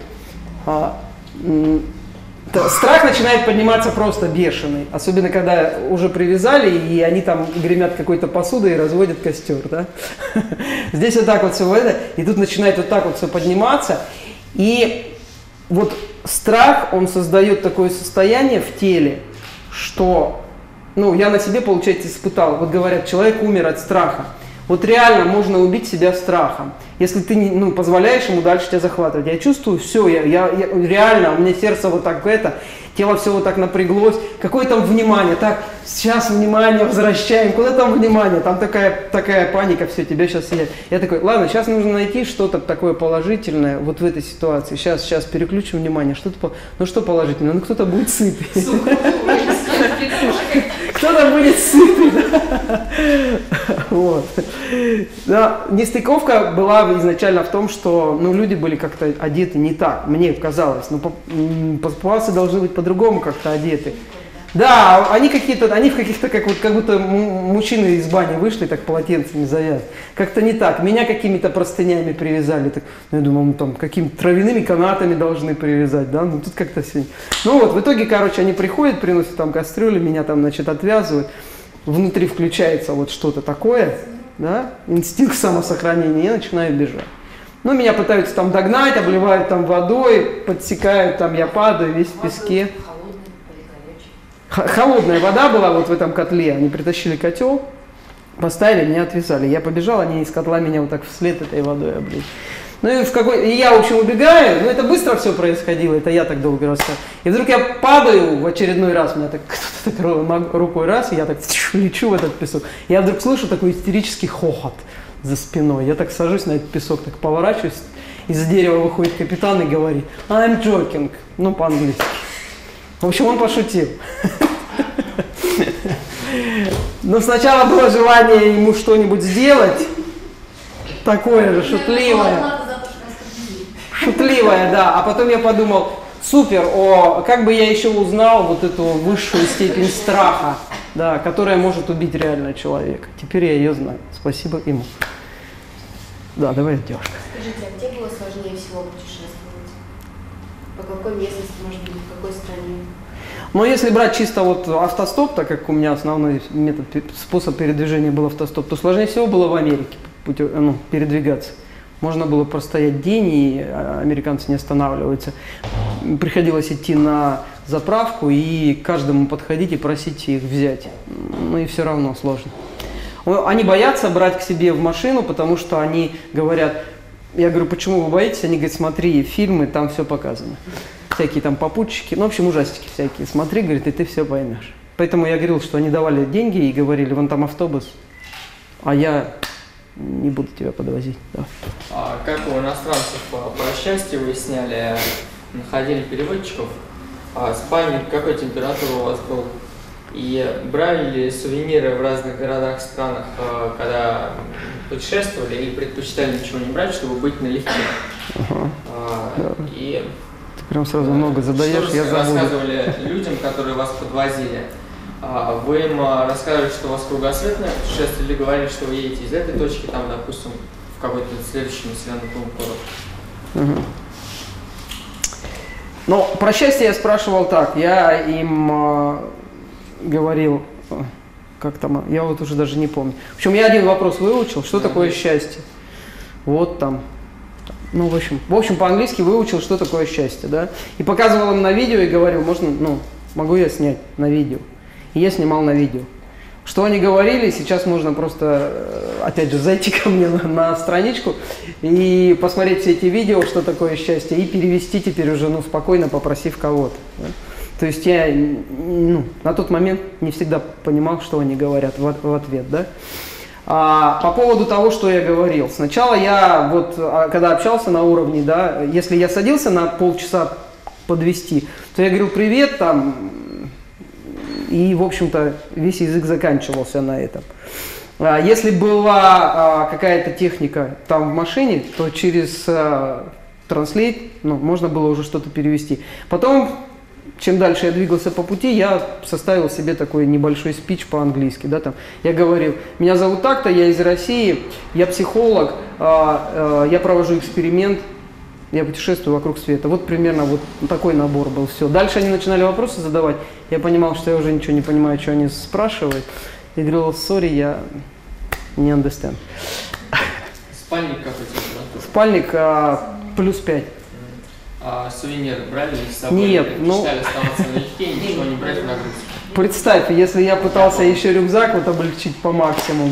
Страх начинает подниматься просто бешеный, особенно когда уже привязали, и они там гремят какой-то посудой и разводят костер, да? Здесь вот так вот все это, и тут начинает вот так вот все подниматься, и вот страх, он создает такое состояние в теле, что, я на себе, получается, испытал, вот говорят, человек умер от страха. Вот реально можно убить себя страхом, если ты не, позволяешь ему дальше тебя захватывать. Я чувствую, все, я реально, у меня сердце вот так тело все вот так напряглось. Какое там внимание? Так, сейчас внимание возвращаем. Куда там внимание? Там такая паника, все, тебя сейчас съедят. Я такой, ладно, сейчас нужно найти что-то такое положительное вот в этой ситуации. Сейчас переключим внимание. Что положительное? Кто-то будет сытый. Кто-то будет сытый. Вот. Да, нестыковка была изначально в том, что люди были как-то одеты не так, мне казалось. Папуасы должны быть по-другому как-то одеты. Да, они в каких-то, как будто мужчины из бани вышли, так полотенцами завязаны. Как-то не так. Меня какими-то простынями привязали. Так, я думал, там какими-то травяными канатами должны привязать, да, тут как-то все. В итоге, они приходят, приносят там кастрюлю, меня там, отвязывают. Внутри включается вот что-то такое, да, инстинкт самосохранения, и я начинаю бежать. Меня пытаются там догнать, обливают там водой, подсекают, там я падаю весь в песке. Холодная вода была вот в этом котле, они притащили котел, поставили, меня отвязали. Я побежал, они из котла меня вот так вслед этой водой облили. И я, в общем, убегаю, это быстро все происходило, это я так долго рассказывал. И вдруг я падаю в очередной раз, меня так кто-то так рукой раз, и я так лечу в этот песок. Я вдруг слышу такой истерический хохот за спиной. Я так сажусь на этот песок, так поворачиваюсь, из дерева выходит капитан и говорит «I'm joking», по-английски. В общем, он пошутил. Но сначала было желание ему что-нибудь сделать, такое же шутливое, да. А потом я подумал, супер, как бы я еще узнал вот эту высшую степень страха, да, которая может убить реально человека. Теперь я ее знаю. Спасибо ему. Да, давай, девушка. Скажите, а где было сложнее всего путешествовать? По какой местности, может быть, в какой стране? Если брать чисто автостоп, так как у меня основной способ передвижения был автостоп, то сложнее всего было в Америке передвигаться. Можно было простоять день, и американцы не останавливаются. Приходилось идти на заправку и каждому подходить и просить их взять. И все равно сложно. Они боятся брать к себе в машину, потому что они говорят, я говорю, почему вы боитесь? Они говорят, смотри фильмы, там все показано. Всякие там попутчики, в общем, ужастики всякие. Смотри, говорит, и ты все поймешь. Поэтому я говорил, что они давали деньги и говорили, вон там автобус, а я не буду тебя подвозить. Да. А как у иностранцев по счастью вы сняли, находили переводчиков, спальник, какой температуры у вас был? И брали ли сувениры в разных городах, странах, когда путешествовали, или предпочитали ничего не брать, чтобы быть налегке? И ты прям сразу много задаешь, что я забуду. Рассказывали людям, которые вас подвозили? Вы им рассказывали, что у вас кругосветное путешествие, или говорили, что вы едете из этой точки, там, допустим, в какой-то следующий населенный пункт? Про счастье я спрашивал так. Я им говорил, как там, я вот уже даже не помню. В общем, я один вопрос выучил, что такое счастье. Вот там. В общем, по-английски выучил, что такое счастье, да. И показывал им на видео и говорил, могу я снять на видео. И я снимал на видео. Что они говорили, сейчас можно просто, опять же, зайти ко мне на страничку и посмотреть все эти видео, что такое счастье, и перевести теперь уже, спокойно попросив кого-то. Да? То есть я, на тот момент не всегда понимал, что они говорят в ответ, да. По поводу того, что я говорил. Сначала я, когда общался на уровне, да, если я садился на полчаса подвести, то я говорил привет, там, и, в общем-то, весь язык заканчивался на этом. Если была какая-то техника там в машине, то через Translate можно было уже что-то перевести. Потом, чем дальше я двигался по пути, я составил себе такой небольшой спич по-английски. Да, там. Я говорил, меня зовут так-то, я из России, я психолог, я провожу эксперимент, я путешествую вокруг света. Вот примерно вот такой набор был. Все. Дальше они начинали вопросы задавать. Я понимал, что я уже ничего не понимаю, что они спрашивают. Я говорил, sorry, я не understand. Спальник какой температуры? Спальник +5. А сувениры брали с собой? Нет, Предпочитали оставаться налегке и ничего не брать в нагрузку? Представь, если я пытался еще рюкзак облегчить по максимуму,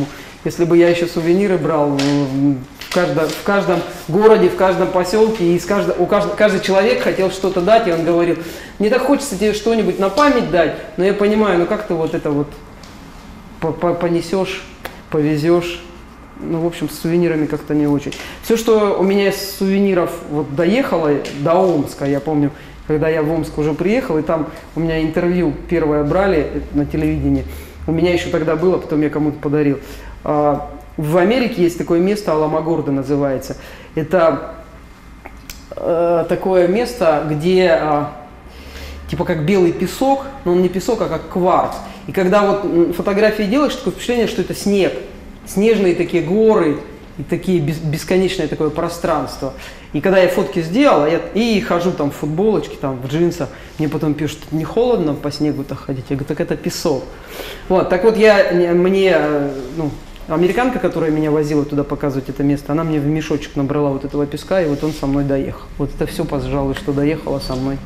Если бы я еще сувениры брал в каждом городе, в каждом поселке, и каждый человек хотел что-то дать, и он говорил, мне так хочется тебе что-нибудь на память дать, но я понимаю, ну как ты вот это вот понесешь, повезешь. Ну, в общем, с сувенирами как-то не очень. Все, что у меня из сувениров вот доехало до Омска, я помню, когда я в Омск уже приехал, и там у меня интервью первое брали на телевидении, у меня еще тогда было, потом я кому-то подарил. В Америке есть такое место, Аламогордо называется. Это такое место, где типа как белый песок, но он не песок, а как кварц. И когда вот фотографии делаешь, такое впечатление, что это снег. Снежные такие горы и такие бесконечное такое пространство. И когда я фотки сделал, и хожу там в футболочке, там в джинсах, мне потом пишут, не холодно по снегу-то ходить? Я говорю, так это песок. Вот, так вот американка, которая меня возила туда показывать это место, она мне в мешочек набрала вот этого песка, и вот он со мной доехал. Вот это все, пожалуй, что доехало со мной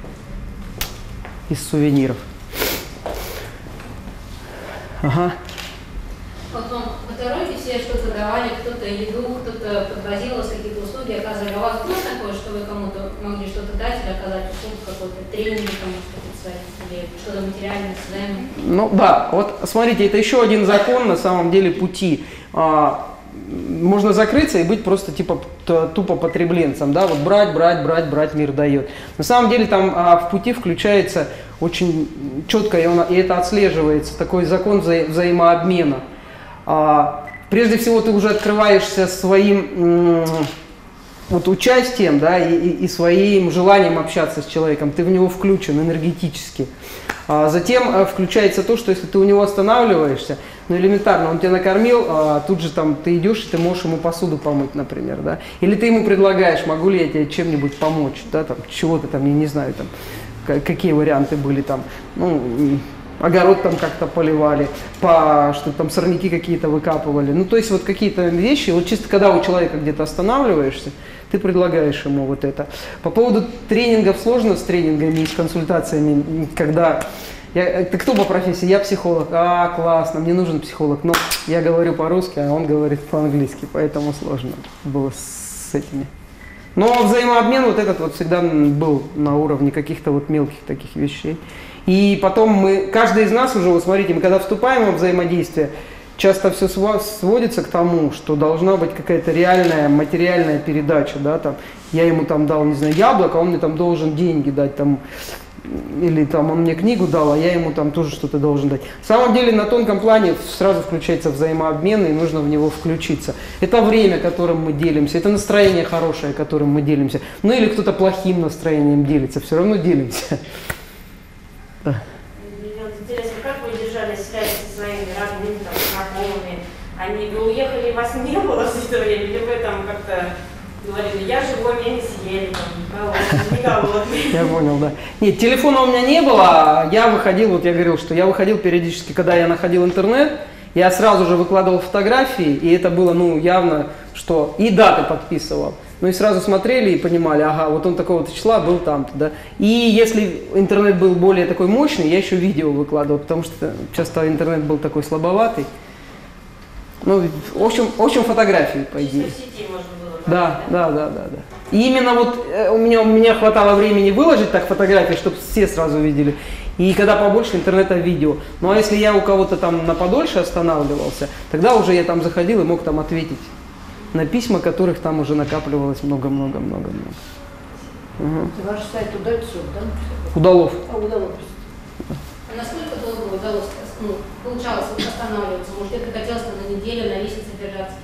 из сувениров. Ага. Потом по дороге все что-то давали, кто-то еду, кто-то подвозил вас какие-то услуги, оказывали. А у вас было такое, что вы кому-то могли что-то дать или оказать услугу, какой-то тренинг, или что-то материальное, займы? Ну да, вот смотрите, это еще один закон на самом деле пути. Можно закрыться и быть просто типа тупо потребленцем, да, вот брать, мир дает. На самом деле там в пути включается очень четко, и это отслеживается, такой закон взаимообмена. Прежде всего ты уже открываешься своим вот участием, да, и своим желанием общаться с человеком, ты в него включен энергетически. Затем включается то, что если ты у него останавливаешься, ну элементарно, он тебя накормил, тут же там ты идешь и ты можешь ему посуду помыть, например, да, или ты ему предлагаешь, могу ли я тебе чем-нибудь помочь, да, там, чего-то там, я не знаю, там, какие варианты были там, ну, огород там как-то поливали, что там сорняки какие-то выкапывали. Ну, то есть вот какие-то вещи, вот чисто когда у человека где-то останавливаешься, ты предлагаешь ему вот это. По поводу тренингов, сложно с тренингами и с консультациями, когда... Ты кто по профессии? Я психолог. Классно, мне нужен психолог. Но я говорю по-русски, а он говорит по-английски, поэтому сложно было с этими. Но взаимообмен вот этот вот всегда был на уровне каких-то вот мелких таких вещей. И потом каждый из нас уже, вот смотрите, мы когда вступаем во взаимодействие, часто все сводится к тому, что должна быть какая-то реальная материальная передача, да, там, я ему там дал, не знаю, яблоко, он мне там должен деньги дать, там, или там он мне книгу дал, а я ему там тоже что-то должен дать. На самом деле на тонком плане сразу включается взаимообмен, и нужно в него включиться. Это время, которым мы делимся, это настроение хорошее, которым мы делимся. Ну или кто-то плохим настроением делится, все равно делимся. Да. Мне вот интересно, как вы держали связь со своими родными, там, знакомыми? Вы уехали, вас не было в это время, или вы там как-то говорили, я живой, меня не съели, там, не голодный? Я понял, да. Нет, телефона у меня не было, я выходил, вот я говорил, что я выходил периодически, когда я находил интернет, я сразу же выкладывал фотографии, и это было, ну, явно, что и даты подписывал. Ну и сразу смотрели и понимали, ага, вот он такого-то числа был там-то, да. И если интернет был более такой мощный, я еще видео выкладывал, потому что часто интернет был такой слабоватый. Ну, в общем фотографии, по идее. В сети можно было. Да. И именно вот у меня хватало времени выложить так фотографии, чтобы все сразу видели. И когда побольше интернета видео. Ну а если я у кого-то там на подольше останавливался, тогда уже я там заходил и мог там ответить на письма, которых там уже накапливалось много-много-много. Угу. Ваш сайт Удальцов, да? Удалов. Удалов. А насколько долго удалось, получалось останавливаться? Может, это хотелось на неделю, на месяц задержаться?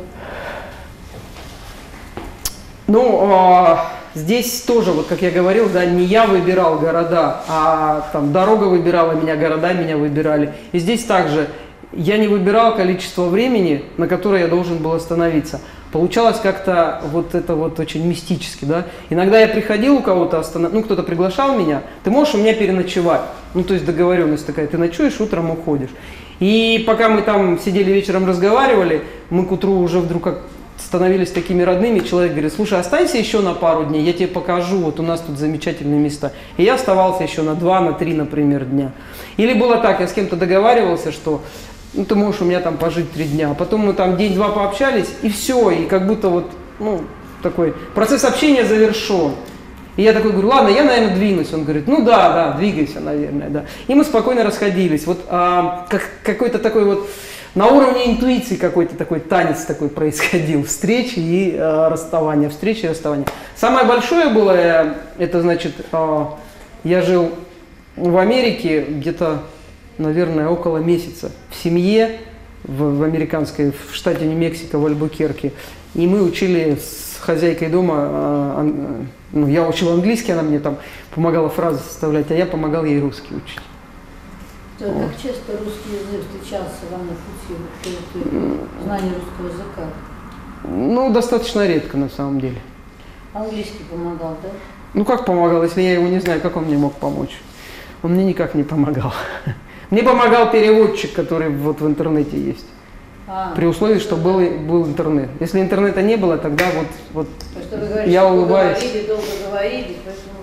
Ну, здесь тоже, вот как я говорил, да, не я выбирал города, а там дорога выбирала меня, города меня выбирали. И здесь также я не выбирал количество времени, на которое я должен был остановиться. Получалось как-то вот это вот очень мистически, да. Иногда я приходил у кого-то, кто-то приглашал меня, ты можешь у меня переночевать. Ну, то есть договоренность такая, ты ночуешь, утром уходишь. И пока мы там сидели вечером, разговаривали, мы к утру уже вдруг как становились такими родными, человек говорит, слушай, останься еще на пару дней, я тебе покажу, вот у нас тут замечательные места. И я оставался еще на 2, на 3, например, дня. Или было так, я с кем-то договаривался, что ну, ты можешь у меня там пожить 3 дня. А потом мы там день-два пообщались, и все, и как будто вот, ну, такой процесс общения завершен. И я такой говорю, ладно, я, наверное, двинусь. Он говорит, ну да, двигайся, наверное, да. И мы спокойно расходились. Вот какой-то такой вот, на уровне интуиции какой-то такой танец такой происходил. Встречи и расставания, встречи и расставания. Самое большое было, это значит, я жил в Америке где-то, наверное, около месяца в семье, в американской, в штате Нью-Мексико, в Альбукерке. И мы учили с хозяйкой дома, ну, я учил английский, она мне там помогала фразы составлять, а я помогал ей русский учить. Да, вот. Как часто русский язык встречался вам на пути знания русского языка? Ну, достаточно редко на самом деле. Английский помогал, да? Ну, как помогал, если я его не знаю, как он мне мог помочь? Он мне никак не помогал. Мне помогал переводчик, который вот в интернете есть. При условии, что был интернет. Если интернета не было, тогда вот что вы говорите, я улыбаюсь. Долго говорили, поэтому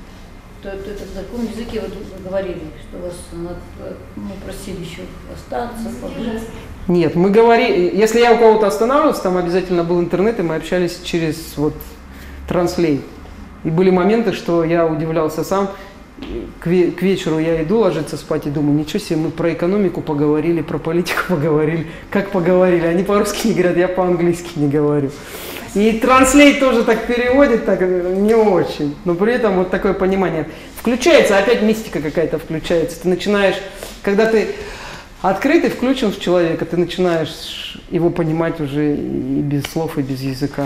на каком языке вы говорили, что вас просили еще остаться, побыть? Нет, мы говорили, если я у кого-то останавливался, там обязательно был интернет, и мы общались через вот Translate. И были моменты, что я удивлялся сам. К вечеру я иду ложиться спать и думаю, ничего себе, мы про экономику поговорили, про политику поговорили. Как поговорили? Они по-русски не говорят, я по-английски не говорю. И Translate тоже так переводит, так не очень. Но при этом вот такое понимание. Включается, опять мистика какая-то включается. Ты начинаешь, когда ты открыт и включен в человека, ты начинаешь его понимать уже и без слов, и без языка.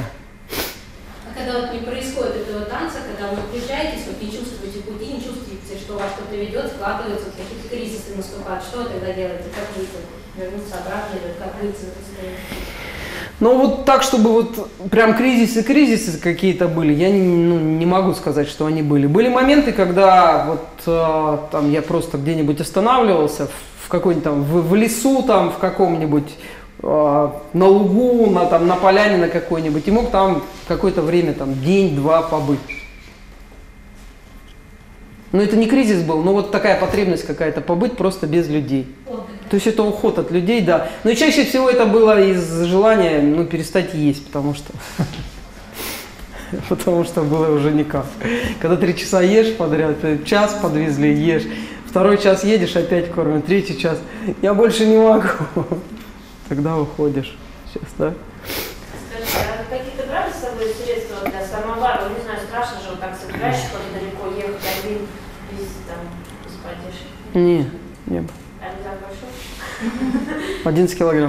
А когда вот не происходит этого танца, когда вы включаетесь, вот не чувствуете пути, не чувствуете, что вас что-то ведет, складываются, какие-то кризисы наступают, что вы тогда делаете, как выйти, вернуться обратно, или как выйти из этой истории? Ну вот так, чтобы вот прям кризисы какие-то были, я не могу сказать, что они были. Были моменты, когда вот там я просто где-нибудь останавливался, в какой-нибудь там, в лесу там, в каком-нибудь, на лугу, на поляне на какой-нибудь, и мог там какое-то время, там, день-два побыть. Но это не кризис был, но вот такая потребность какая-то побыть просто без людей. То есть это уход от людей, да. Но и чаще всего это было из желания, перестать есть, потому что было уже никак. Когда 3 часа ешь подряд, час подвезли, ешь, 2 час едешь, опять кормят, 3 час, я больше не могу. Тогда уходишь. Сейчас, да? Скажите, а какие-то брали с собой средства для самовара? Не знаю, страшно же вот так собираешь, куда далеко ехать, один без поддержки. Не было. А рюкзак большой? 11 килограмм.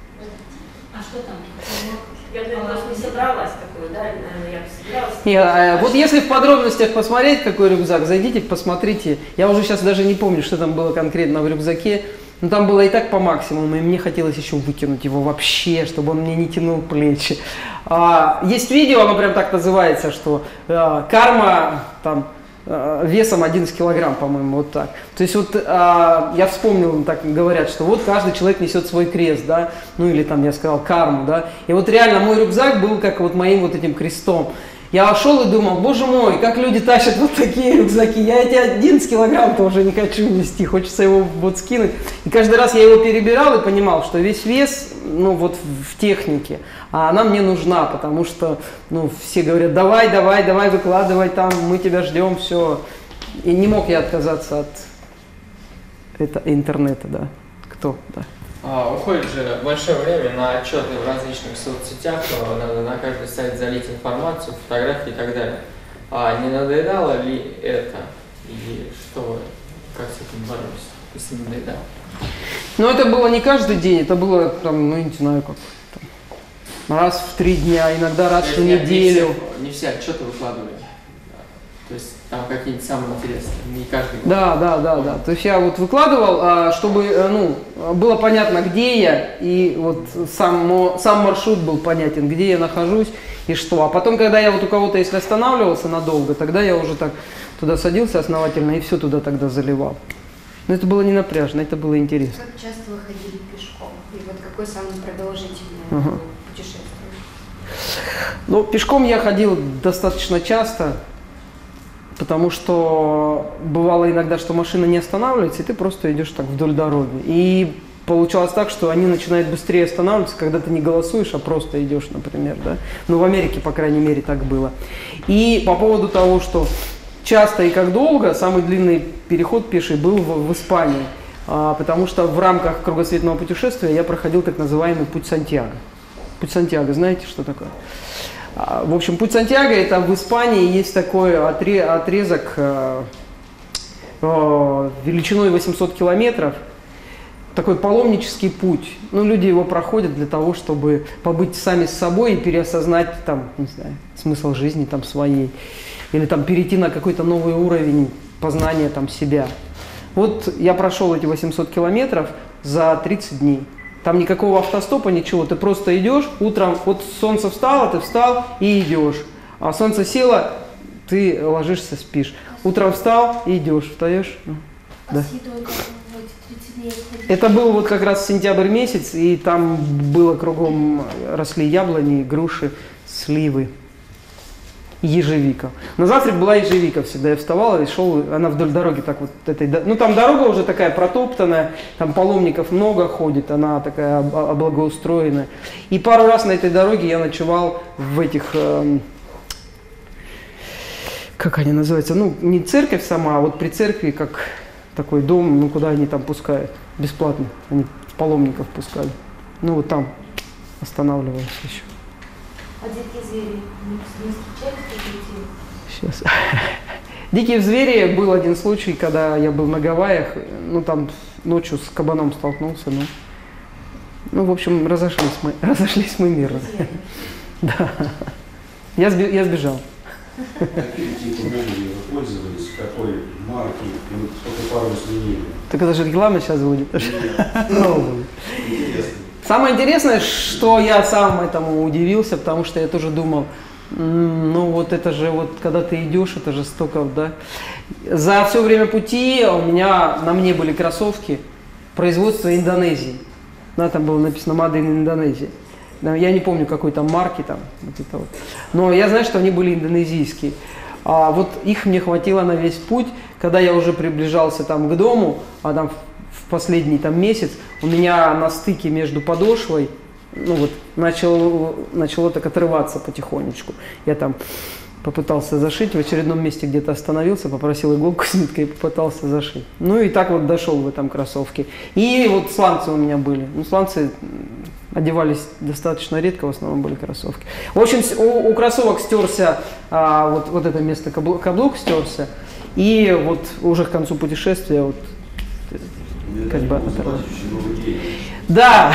А что там? Я просто не собралась такую, да? Наверное, я бы собиралась. Не, вот если в подробностях посмотреть, какой рюкзак, зайдите, посмотрите. Я уже сейчас даже не помню, что там было конкретно в рюкзаке. Но там было и так по максимуму, и мне хотелось еще выкинуть его вообще, чтобы он мне не тянул плечи. Есть видео, оно прям так называется, что карма там весом 11 килограмм, по-моему, вот так. То есть вот я вспомнил, так говорят, что вот каждый человек несет свой крест, да, ну или там я сказал карму, да. И вот реально мой рюкзак был как вот моим вот этим крестом. Я шел и думал, боже мой, как люди тащат вот такие рюкзаки. Я эти 11 килограмм-то уже не хочу нести, хочется его вот скинуть. И каждый раз я его перебирал и понимал, что весь вес, вот в технике, а она мне нужна, потому что, все говорят, давай, выкладывай там, мы тебя ждем, все. И не мог я отказаться от интернета, да. Кто, да. Уходит же большое время на отчеты в различных соцсетях, надо на каждый сайт залить информацию, фотографии и так далее. Не надоедало ли это? И что вы, как с этим боролись, если надоедало? Это было не каждый день, это было там, не знаю как, раз в 3 дня, иногда раз в неделю. Не все отчеты выкладывали. То есть там какие-нибудь самые интересные, не каждый год. Да. То есть я вот выкладывал, чтобы было понятно, где я, и вот сам маршрут был понятен, где я нахожусь и что. А потом, когда я вот у кого-то, если останавливался надолго, тогда я уже так туда садился основательно и все туда тогда заливал. Но это было не напряжно, это было интересно. Как часто вы ходили пешком? И вот какой самый продолжительный путешествие? Пешком я ходил достаточно часто. Потому что бывало иногда, что машина не останавливается, и ты просто идешь так вдоль дороги. И получалось так, что они начинают быстрее останавливаться, когда ты не голосуешь, а просто идешь, например, да. Ну, в Америке, по крайней мере, так было. И по поводу того, что часто и как долго, самый длинный переход пеший был в Испании, потому что в рамках кругосветного путешествия я проходил так называемый путь Сантьяго. Путь Сантьяго, знаете, что такое? В общем, путь Сантьяго, это в Испании есть такой отрезок величиной 800 километров, такой паломнический путь. Ну, люди его проходят для того, чтобы побыть сами с собой и переосознать там, не знаю, смысл жизни там своей. Или там перейти на какой-то новый уровень познания там себя. Вот я прошел эти 800 километров за 30 дней. Там никакого автостопа, ничего. Ты просто идешь, утром, вот солнце встало, ты встал и идешь. А солнце село, ты ложишься, спишь. Утром встал и идешь, встаешь. Да. С едой как в эти 30 дней выходить? Это был вот как раз сентябрь месяц, и там было кругом, росли яблони, груши, сливы, ежевика. На завтрак была ежевика всегда. Я вставал и шел, она вдоль дороги так вот этой, ну там дорога уже такая протоптанная, там паломников много ходит, она такая благоустроенная. И пару раз на этой дороге я ночевал в этих, как они называются, ну не церковь сама, а вот при церкви как такой дом, ну куда они там пускают, бесплатно, они паломников пускали. Ну вот там останавливались еще. А дикие звери не встречались по пути? Сейчас. Дикие звери, был один случай, когда я был на Гавайях, ну там ночью с кабаном столкнулся, ну в общем, разошлись мы мирно. Да. Я сбежал. Какие технологии вы пользовались, какой марки, и сколько пару сменили? Так это же реклама сейчас будет. Интересно. Самое интересное, что я сам этому удивился, потому что я тоже думал, ну вот это же, вот когда ты идешь, это же столько, да. За все время пути на мне были кроссовки производства Индонезии. Да, там было написано Made in Indonesia. Я не помню, какой там марки там, вот это вот. Но я знаю, что они были индонезийские. А вот их мне хватило на весь путь, когда я уже приближался там к дому, а там в последний там месяц у меня на стыке между подошвой, ну вот, начало так отрываться потихонечку. Я там попытался зашить, в очередном месте где-то остановился, попросил иголку с ниткой и попытался зашить. Ну и так вот дошел в этом кроссовке. И вот сланцы у меня были. Ну, сланцы одевались достаточно редко, в основном были кроссовки. В общем, у кроссовок стерся, вот это место, каблук стерся. И вот уже к концу путешествия вот как бы оторвался. Да.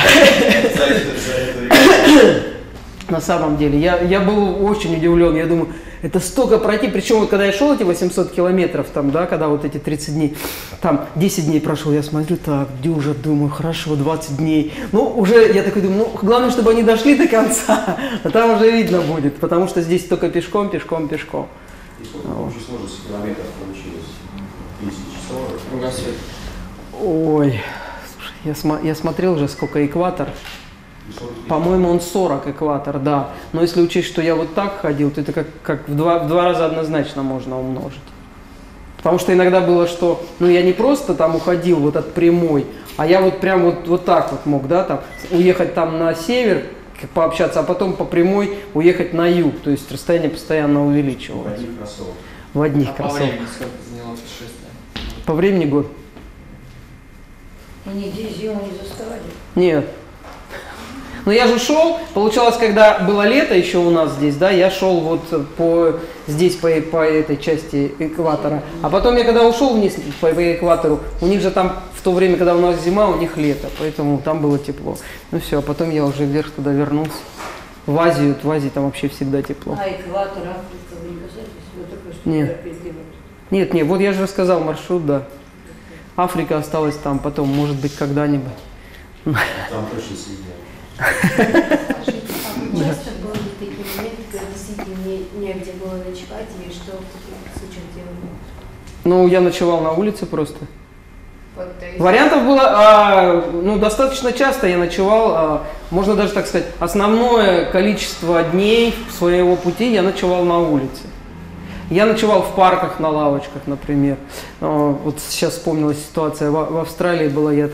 На самом деле, я был очень удивлен, я думаю, это столько пройти, причем вот когда я шел эти 800 километров, там, да, когда вот эти 30 дней, там 10 дней прошел, я смотрю, так, дюжа, думаю, хорошо, 20 дней, ну, уже, я такой думаю, ну, главное, чтобы они дошли до конца, а там уже видно будет, потому что здесь только пешком. И сколько общей сложности километров получилось? 1040? Ой, слушай, я смотрел уже, сколько экватор. По-моему, он 40 экватор, да. Но если учесть, что я вот так ходил, то это как в два раза однозначно можно умножить. Потому что иногда было, что, ну, я не просто там уходил вот от прямой, а я вот прям вот так вот мог, да, там, уехать там на север, пообщаться, а потом по прямой уехать на юг. То есть расстояние постоянно увеличивалось. В одних кроссовках. В одних А по кроссовках. времени сколько заняло путешествие? По времени год. И нигде зиму не заставали. Нет. Но я же шел, получалось, когда было лето еще у нас здесь, да, я шел вот здесь по этой части экватора. А потом я когда ушел вниз по экватору, у них же там в то время, когда у нас зима, у них лето, поэтому там было тепло. Ну все, а потом я уже вверх туда вернулся. В Азии там вообще всегда тепло. А экватор, Африка, вы не касаетесь? Вы такой, что Нет. Нет, вот я же рассказал маршрут, да. Африка осталась там, потом, может быть, когда-нибудь. Там точно следят. Скажите, а вы часто были такие моменты, когда действительно негде было ночевать, и что в таких случаях делали? Ну, я ночевал на улице просто. Вот, то есть... Вариантов было, достаточно часто я ночевал, можно даже так сказать, основное количество дней своего пути я ночевал на улице. Я ночевал в парках, на лавочках, например. Вот сейчас вспомнилась ситуация, в Австралии была, я там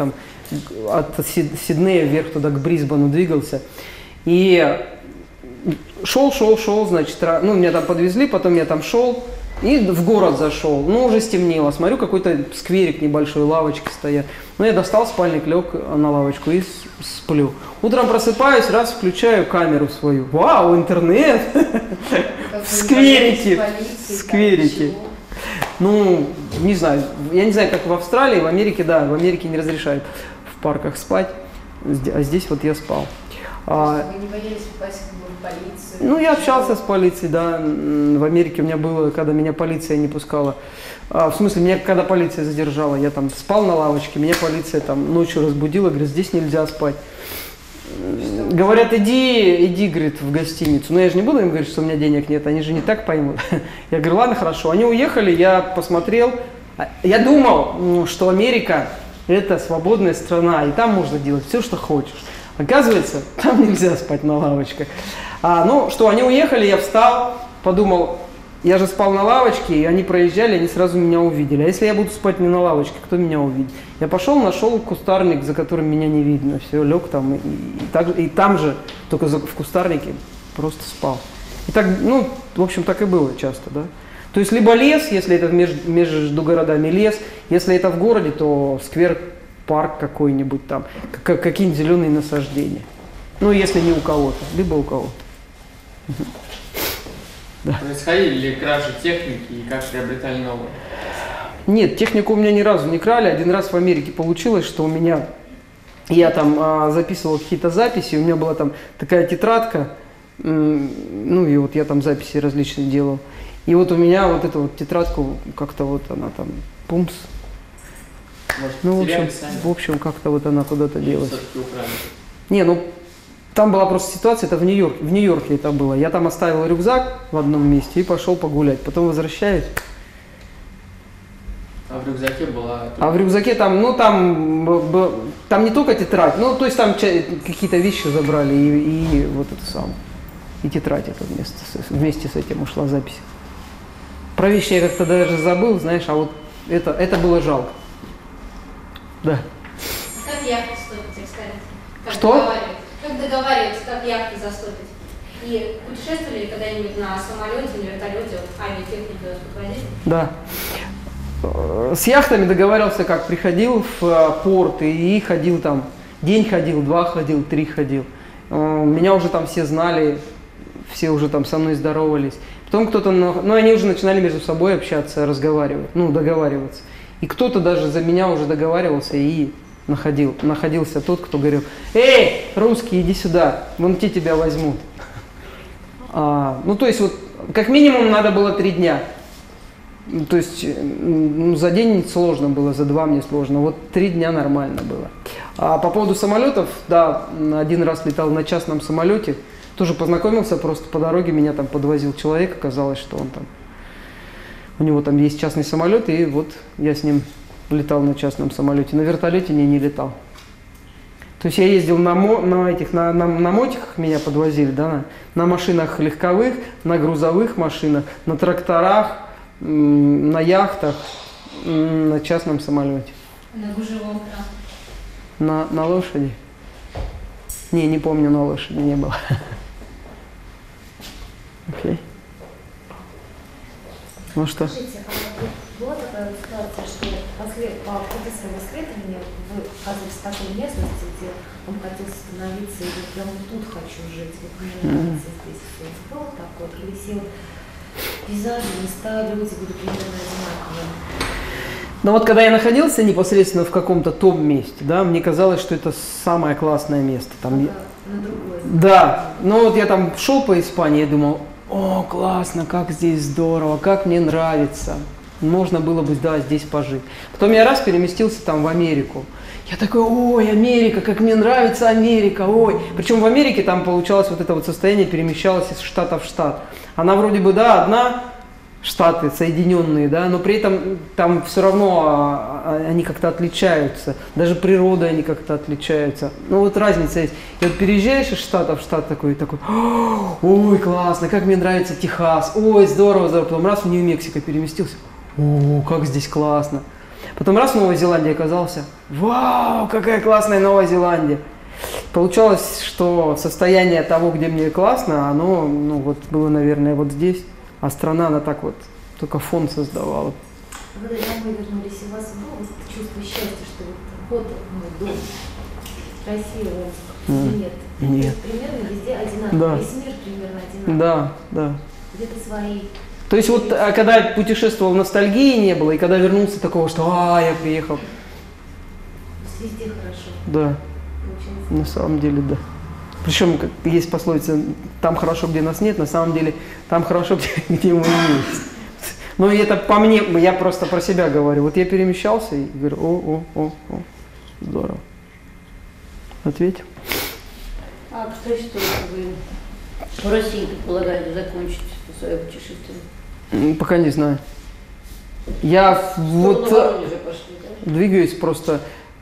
от Сиднея вверх туда к Брисбену двигался. И шел, значит, ну, меня там подвезли, потом я там шел и в город зашел. Ну, уже стемнело. Смотрю, какой-то скверик небольшой, лавочки стоят. Ну, я достал спальник, лег на лавочку и сплю. Утром просыпаюсь, раз, включаю камеру свою. Вау, интернет! В скверике. В скверике. Ну, не знаю. Я не знаю, как в Австралии, в Америке, да, в Америке не разрешают в парках спать. А здесь вот я спал. Вы не боялись попасть в полицию? Ну, я общался с полицией, да. В Америке у меня было, когда меня полиция не пускала. В смысле, меня когда полиция задержала, я там спал на лавочке, меня полиция там ночью разбудила, говорит, здесь нельзя спать. Говорят, иди, говорит, в гостиницу. Но я же не буду им говорить, что у меня денег нет, они же не так поймут. Я говорю, ладно, хорошо. Они уехали, я посмотрел. Я думал, что Америка – это свободная страна, и там можно делать все, что хочешь. Оказывается, там нельзя спать на лавочках. Ну, что, они уехали, я встал, подумал, я же спал на лавочке, и они проезжали, они сразу меня увидели. А если я буду спать не на лавочке, кто меня увидит? Я пошел, нашел кустарник, за которым меня не видно. Все, лег там, и там же, только в кустарнике, просто спал. И так, ну, в общем, так и было часто, да. То есть, либо лес, если это между городами лес, если это в городе, то сквер, парк какой-нибудь там, какие-нибудь зеленые насаждения. Ну, если не у кого-то, либо у кого-то. Да. Происходили ли кражи техники и как приобретали новую? Нет, технику у меня ни разу не крали. Один раз в Америке получилось, что я там записывал какие-то записи, у меня была там такая тетрадка, ну и вот я там записи различные делал. И вот у меня вот эту вот тетрадку, как-то вот она там, пумс. Может, ну, в общем, как-то вот она куда-то делась. Не, ну, там была просто ситуация, это в Нью-Йорке это было. Я там оставил рюкзак в одном месте и пошел погулять. Потом возвращаюсь. А в рюкзаке была... А в рюкзаке там, ну, там не только тетрадь, ну, то есть там какие-то вещи забрали и вот это самое. И тетрадь это вместе с этим ушла запись. Про вещи я как-то даже забыл, знаешь, а вот это было жалко. Да. Как яхты стопить, кстати? Что? Как договариваться, как яхты застопить? И путешествовали когда-нибудь на самолете, на вертолете, авиатехнику вас подвозили? Да. С яхтами договаривался, как приходил в порт и ходил там, день ходил, 2 ходил, 3 ходил. Меня уже там все знали, все уже там со мной здоровались. Потом кто-то, ну они уже начинали между собой общаться, разговаривать, ну договариваться. И кто-то даже за меня уже договаривался и находился тот, кто говорил, эй, русский, иди сюда, вон те тебя возьмут. Ну то есть вот как минимум надо было 3 дня. То есть за день сложно было, за 2 мне сложно, вот 3 дня нормально было. А по поводу самолетов, да, один раз летал на частном самолете, тоже познакомился просто по дороге, меня там подвозил человек, оказалось, что он там, у него там есть частный самолет, и вот я с ним летал на частном самолете, на вертолете не летал. То есть я ездил на мотиках, меня подвозили, да, на машинах легковых, на грузовых машинах, на тракторах, на яхтах, на частном самолете. На гужевом транспорте? На лошади? Не помню, на лошади не было. Окей. Ну что? Скажите, была такая ситуация, что после своего исследования вы оказались в такой местности, где вам хотелось остановиться, и вот прям тут хочу жить, вот мне нравится здесь все. Было такое, или все пейзажи, места, люди будут примерно одинаковые? Но вот когда я находился непосредственно в каком-то том месте, да, мне казалось, что это самое классное место. Там да, но вот я там шел по Испании и думал, о, классно, как здесь здорово, как мне нравится. Можно было бы, да, здесь пожить. Потом я раз переместился там в Америку. Я такой, ой, Америка, как мне нравится Америка, ой. Причем в Америке там получалось вот это вот состояние, перемещалось из штата в штат. Она вроде бы, да, одна, Штаты соединенные, да, но при этом там все равно они как-то отличаются, даже природой они как-то отличаются. Ну вот разница есть. И вот переезжаешь из штата в штат такой, ой, классно, как мне нравится Техас, ой, здорово, здорово. Потом раз в Нью-Мексико переместился, о, как здесь классно. Потом раз в Новой Зеландии оказался. Вау, какая классная Новая Зеландия. Получалось, что состояние того, где мне классно, оно, ну, вот было, наверное, вот здесь. А страна, она так вот только фон создавала. Когда домой вернулись, у вас было вот чувство счастья, что вот мой дом, красивый, нет? Нет. Примерно везде одинаково, Да. весь мир примерно одинаковый. Да, да. Где-то свои. То есть вот, когда я путешествовал, ностальгии не было, и когда вернулся, такого, что я приехал. Везде хорошо. Да, Получается. на самом деле, да. Причем, как есть пословица, там хорошо, где нас нет, на самом деле, там хорошо, где мы есть. Но это по мне, я просто про себя говорю. Вот я перемещался и говорю, здорово. Ответь. А кто считает, вы в России предполагаете закончить свое путешествие? Пока не знаю. Я вот Воронеже пошли, да? двигаюсь просто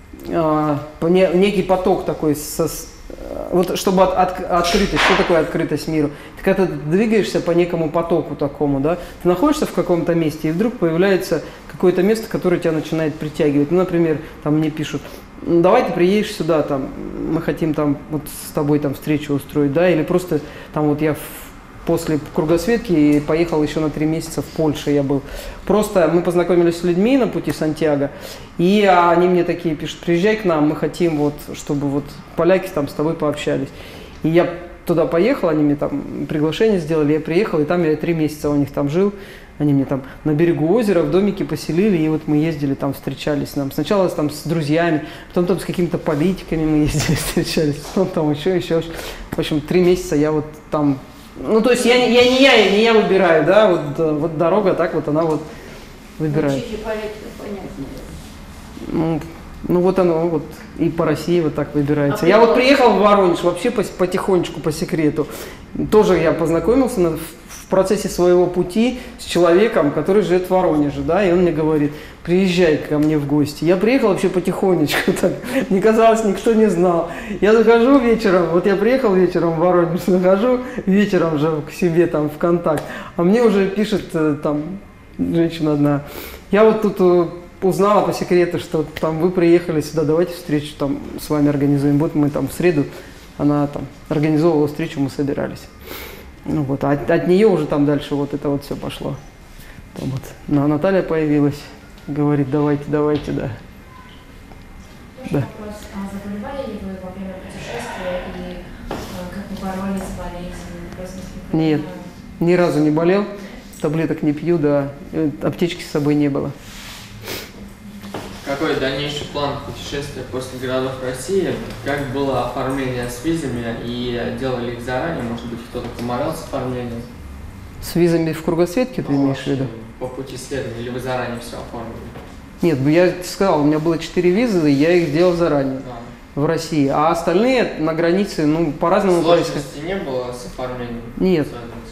некий поток такой, вот чтобы открытость, что такое открытость миру? Ты когда ты двигаешься по некому потоку такому, да, ты находишься в каком-то месте, и вдруг появляется какое-то место, которое тебя начинает притягивать. Ну, например, там мне пишут, давай ты приедешь сюда, там, мы хотим там вот с тобой там встречу устроить, да, или просто там вот я после кругосветки поехал еще на 3 месяца в Польшу, я был. Просто мы познакомились с людьми на пути Сантьяго, и они мне такие пишут, приезжай к нам, мы хотим вот, чтобы вот поляки там с тобой пообщались. И я туда поехал, они мне там приглашение сделали, я приехал, и там я 3 месяца у них там жил. Они мне там на берегу озера в домике поселили, и вот мы ездили там, встречались там. Сначала там с друзьями, потом там с какими-то политиками мы ездили, встречались, потом там еще. В общем, 3 месяца я вот там. Ну, то есть не я выбираю, да, вот дорога так вот она вот выбирает. Чуть-чуть политика, понятно. Ну вот оно вот и по России вот так выбирается. Я вот приехал в Воронеж вообще потихонечку, по секрету. Тоже я познакомился в процессе своего пути с человеком, который живет в Воронеже, да, и он мне говорит, приезжай ко мне в гости. Я приехал вообще потихонечку, так, мне казалось, никто не знал. Я захожу вечером, вот я приехал вечером в Воронеж, захожу вечером же к себе там в контакт, а мне уже пишет там женщина одна, я вот тут узнала по секрету, что там вы приехали сюда, давайте встречу там с вами организуем. Вот мы там в среду, она там организовывала встречу, мы собирались. Ну вот, а от нее уже там дальше вот это вот все пошло. Там вот Наталья появилась, говорит, давайте, да. Вопрос, заболевали ли вы во время путешествия и как вы боролись с болезнью? Нет, ни разу не болел, таблеток не пью, да, аптечки с собой не было. Какой дальнейший план путешествия после городов России? Как было оформление с визами и делали их заранее? Может быть, кто-то помогал с оформлением? С визами в кругосветке ты имеешь в виду? По пути следования, или вы заранее все оформили? Нет, я сказал, у меня было 4 визы, и я их сделал заранее в России. А остальные на границе, ну, по-разному происходит. Сложности не было с оформлением? Нет.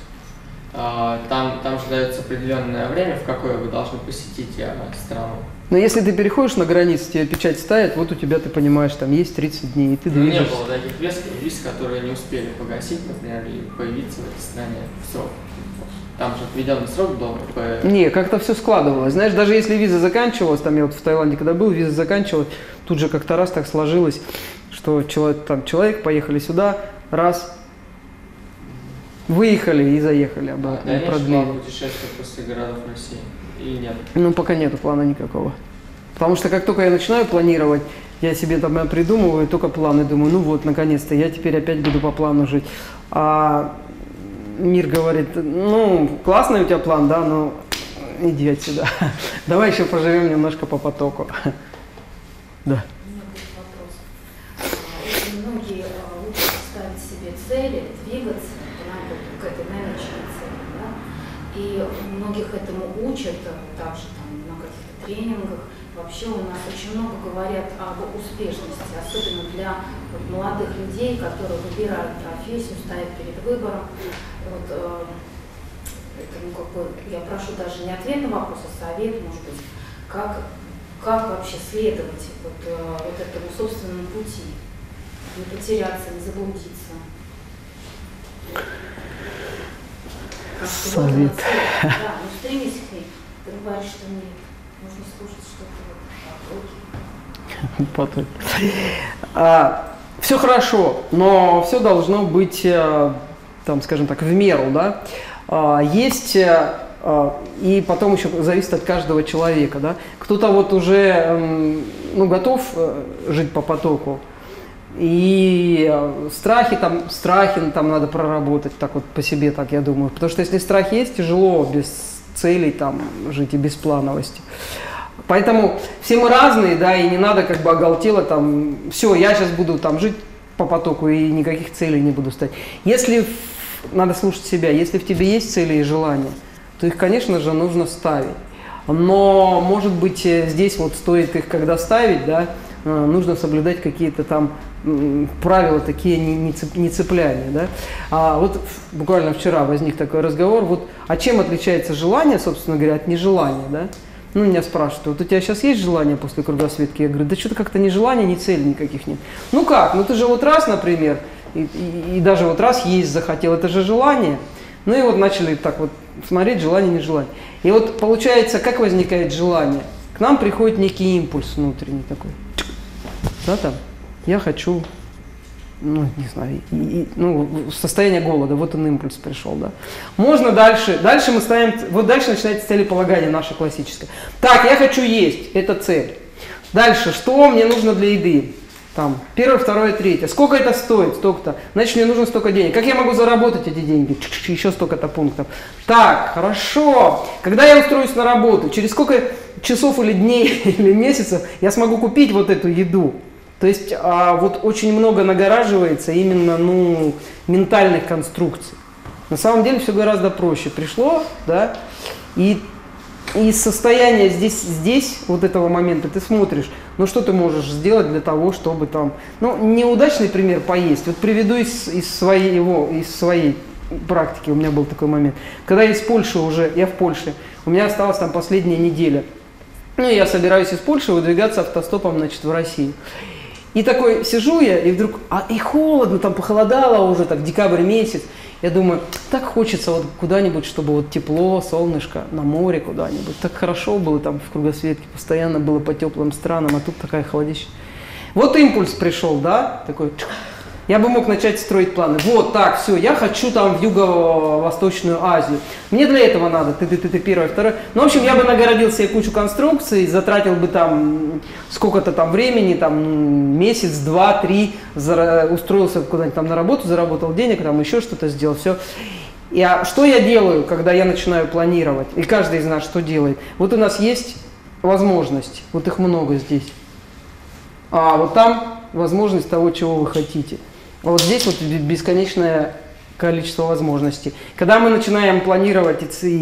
Там же дается определенное время, в какое вы должны посетить страну. Но если ты переходишь на границу, тебе печать ставят, вот у тебя, ты понимаешь, там есть 30 дней, и ты движешься. Не было таких виз, которые не успели погасить, например, или появиться в этой стране в срок. Там же отведенный срок был. Не, как-то все складывалось. Знаешь, даже если виза заканчивалась, там я вот в Таиланде когда был, виза заканчивалась, тут же как-то раз так сложилось, что человек поехали сюда, раз, выехали и заехали обратно. Да, продлили. Путешествие после городов России или нет? Ну, пока нету плана никакого. Потому что как только я начинаю планировать, я себе там придумываю только планы, думаю, ну вот, наконец-то, я теперь опять буду по плану жить. А мир говорит, ну, классный у тебя план, да, но иди отсюда. Давай еще поживем немножко по потоку. Да. У меня будет вопрос. Очень многие учатся ставить себе цели, двигаться к этой намеченной цели, да? И многих этому учат, также там, на каких-то тренингах. Вообще у нас очень много говорят об успешности, особенно для молодых людей, которые выбирают профессию, стоят перед выбором. Вот, это, ну, как бы, я прошу даже не ответ на вопрос, а совет, может быть, как вообще следовать вот этому собственному пути, не потеряться, не заблудиться. Совет. Да, ну стремись к ней, ты говоришь, что нет. нужно слушать что-то вот Потом. Все хорошо, но все должно быть, там, скажем так, в меру, да. Есть, и потом еще зависит от каждого человека, да. Кто-то вот уже, ну, готов жить по потоку, и страхи там надо проработать, так вот по себе, так я думаю. Потому что если страх есть, тяжело без целей там жить и без плановости. Поэтому все мы разные, да, и не надо как бы оголтело там, все, я сейчас буду там жить по потоку и никаких целей не буду ставить. Если, надо слушать себя, если в тебе есть цели и желания, то их, конечно же, нужно ставить. Но, может быть, здесь вот стоит их, когда ставить, да, нужно соблюдать какие-то там правила такие нецепляния, да. Вот буквально вчера возник такой разговор, вот, а чем отличается желание, собственно говоря, от нежелания, да? Ну, меня спрашивают, вот у тебя сейчас есть желание после кругосветки? Я говорю, да что-то как-то ни желания, ни целей никаких нет. Ну как, ну ты же вот раз, например, и даже вот раз есть захотел, это же желание. Ну и вот начали так вот смотреть, желание, нежелание. И вот получается, как возникает желание? К нам приходит некий импульс внутренний такой. Да, там, я хочу, ну, не знаю, ну, состояние голода, вот он импульс пришел, да. Можно дальше мы ставим, вот дальше начинается целеполагание наше классическое. Так, я хочу есть, это цель. Дальше, что мне нужно для еды? Там, первое, второе, третье. Сколько это стоит? Столько-то. Значит, мне нужно столько денег. Как я могу заработать эти деньги? Еще столько-то пунктов. Так, хорошо. Когда я устроюсь на работу, через сколько часов или дней или месяцев я смогу купить вот эту еду? То есть вот очень много нагораживается именно, ну, ментальных конструкций. На самом деле все гораздо проще. Пришло, да, и состояние здесь, вот этого момента, ты смотришь, ну что ты можешь сделать для того, чтобы там, ну, неудачный пример поесть. Вот приведу из своей практики, у меня был такой момент. Когда я из Польши уже, я в Польше, у меня осталась там последняя неделя. Ну, я собираюсь из Польши выдвигаться автостопом, значит, в Россию. И такой сижу я, и вдруг, и холодно, там похолодало уже, так, декабрь месяц. Я думаю, так хочется вот куда-нибудь, чтобы вот тепло, солнышко, на море куда-нибудь. Так хорошо было там в кругосветке, постоянно было по теплым странам, а тут такая холодища. Вот импульс пришел, да, такой. Я бы мог начать строить планы. Вот так, все, я хочу там в Юго-Восточную Азию. Мне для этого надо, ты первое, второе. Ну, в общем, я бы нагородил себе кучу конструкций, затратил бы там сколько-то там времени, там месяц, два, три, устроился куда-нибудь там на работу, заработал денег, там еще что-то сделал, все. Что я делаю, когда я начинаю планировать? И каждый из нас что делает? Вот у нас есть возможность, вот их много здесь. А вот там возможность того, чего вы хотите. А вот здесь вот бесконечное количество возможностей. Когда мы начинаем планировать,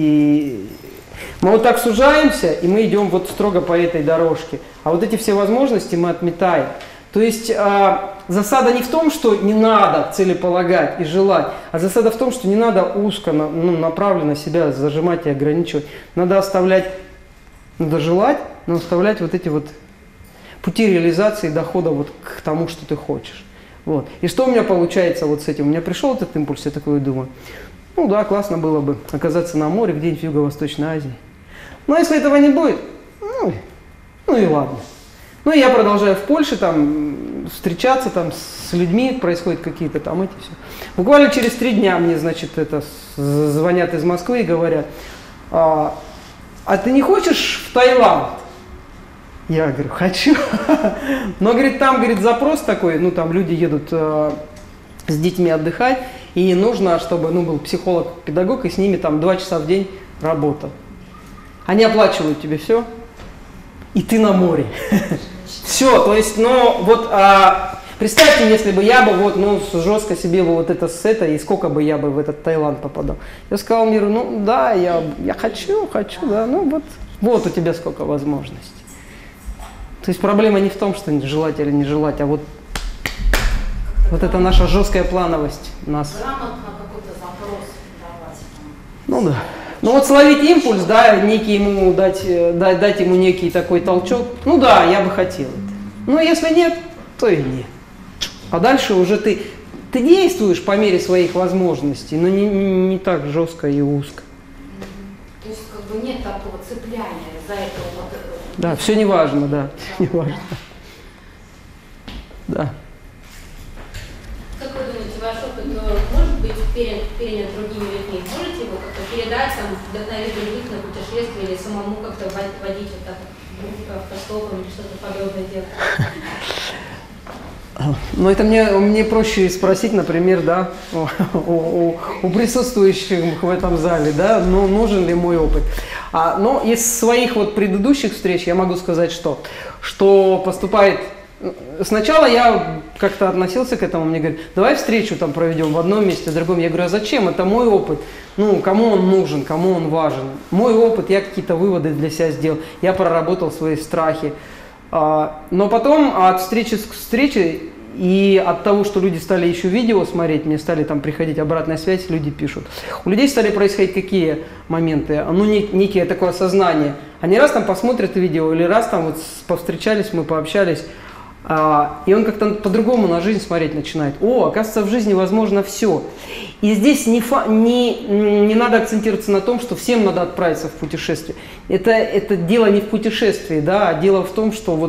мы вот так сужаемся, и мы идем вот строго по этой дорожке. А вот эти все возможности мы отметаем. То есть засада не в том, что не надо целеполагать и желать, а засада в том, что не надо узко, направленно себя зажимать и ограничивать. Надо желать, но оставлять вот эти вот пути реализации дохода вот к тому, что ты хочешь. Вот. И что у меня получается вот с этим? У меня пришел этот импульс, я такой думаю, ну да, классно было бы оказаться на море где-нибудь в Юго-Восточной Азии. Но если этого не будет, ну и ладно. Ну и я продолжаю в Польше там встречаться там с людьми, происходят какие-то там эти все. Буквально через 3 дня мне, значит, звонят из Москвы и говорят, а ты не хочешь в Таиланд? Я говорю, хочу. Но, говорит, там, говорит, запрос такой, ну, там люди едут с детьми отдыхать, и нужно, чтобы, был психолог-педагог, и с ними там 2 часа в день работа. Они оплачивают тебе все, и ты на море. Все, то есть, представьте, если бы я бы жестко себе вот это с этой, и сколько бы я бы в этот Таиланд попадал. Я сказал миру, да, я хочу, да, вот у тебя сколько возможностей. То есть проблема не в том, что желать или не желать, а вот это наша жесткая плановость нас. Грамотно какой-то запрос давать. Ну да. Ну вот словить импульс, да, некий ему дать ему некий такой толчок. Ну да, я бы хотел это. Но если нет, то и нет. А дальше уже ты действуешь по мере своих возможностей, но не так жестко и узко. То есть как бы нет такого цепляния за это вот. Да, все не важно, да, не важно. Да. Как вы думаете, ваш опыт может быть перенят другими людьми? Можете его как-то передать, там, вдохновить других на путешествие или самому как-то водить вот так автостопом или что-то подобное делать? Ну, это мне проще спросить, например, да, у присутствующих в этом зале, да, ну, нужен ли мой опыт. Но из своих вот предыдущих встреч я могу сказать, что поступает. Сначала я как-то относился к этому, мне говорят, давай встречу там проведем в одном месте, в другом. Я говорю, а зачем? Это мой опыт. Ну, кому он нужен, кому он важен? Мой опыт, я какие-то выводы для себя сделал, я проработал свои страхи. Но потом от встречи к встрече и от того, что люди стали еще видео смотреть, мне стали там приходить обратная связь, люди пишут. У людей стали происходить какие моменты? Ну, некие такое осознание. Они раз там посмотрят видео, или раз там вот повстречались, мы пообщались, и он как-то по-другому на жизнь смотреть начинает. О, оказывается, в жизни возможно все. И здесь не надо акцентироваться на том, что всем надо отправиться в путешествие. Это дело не в путешествии, да, а дело в том, что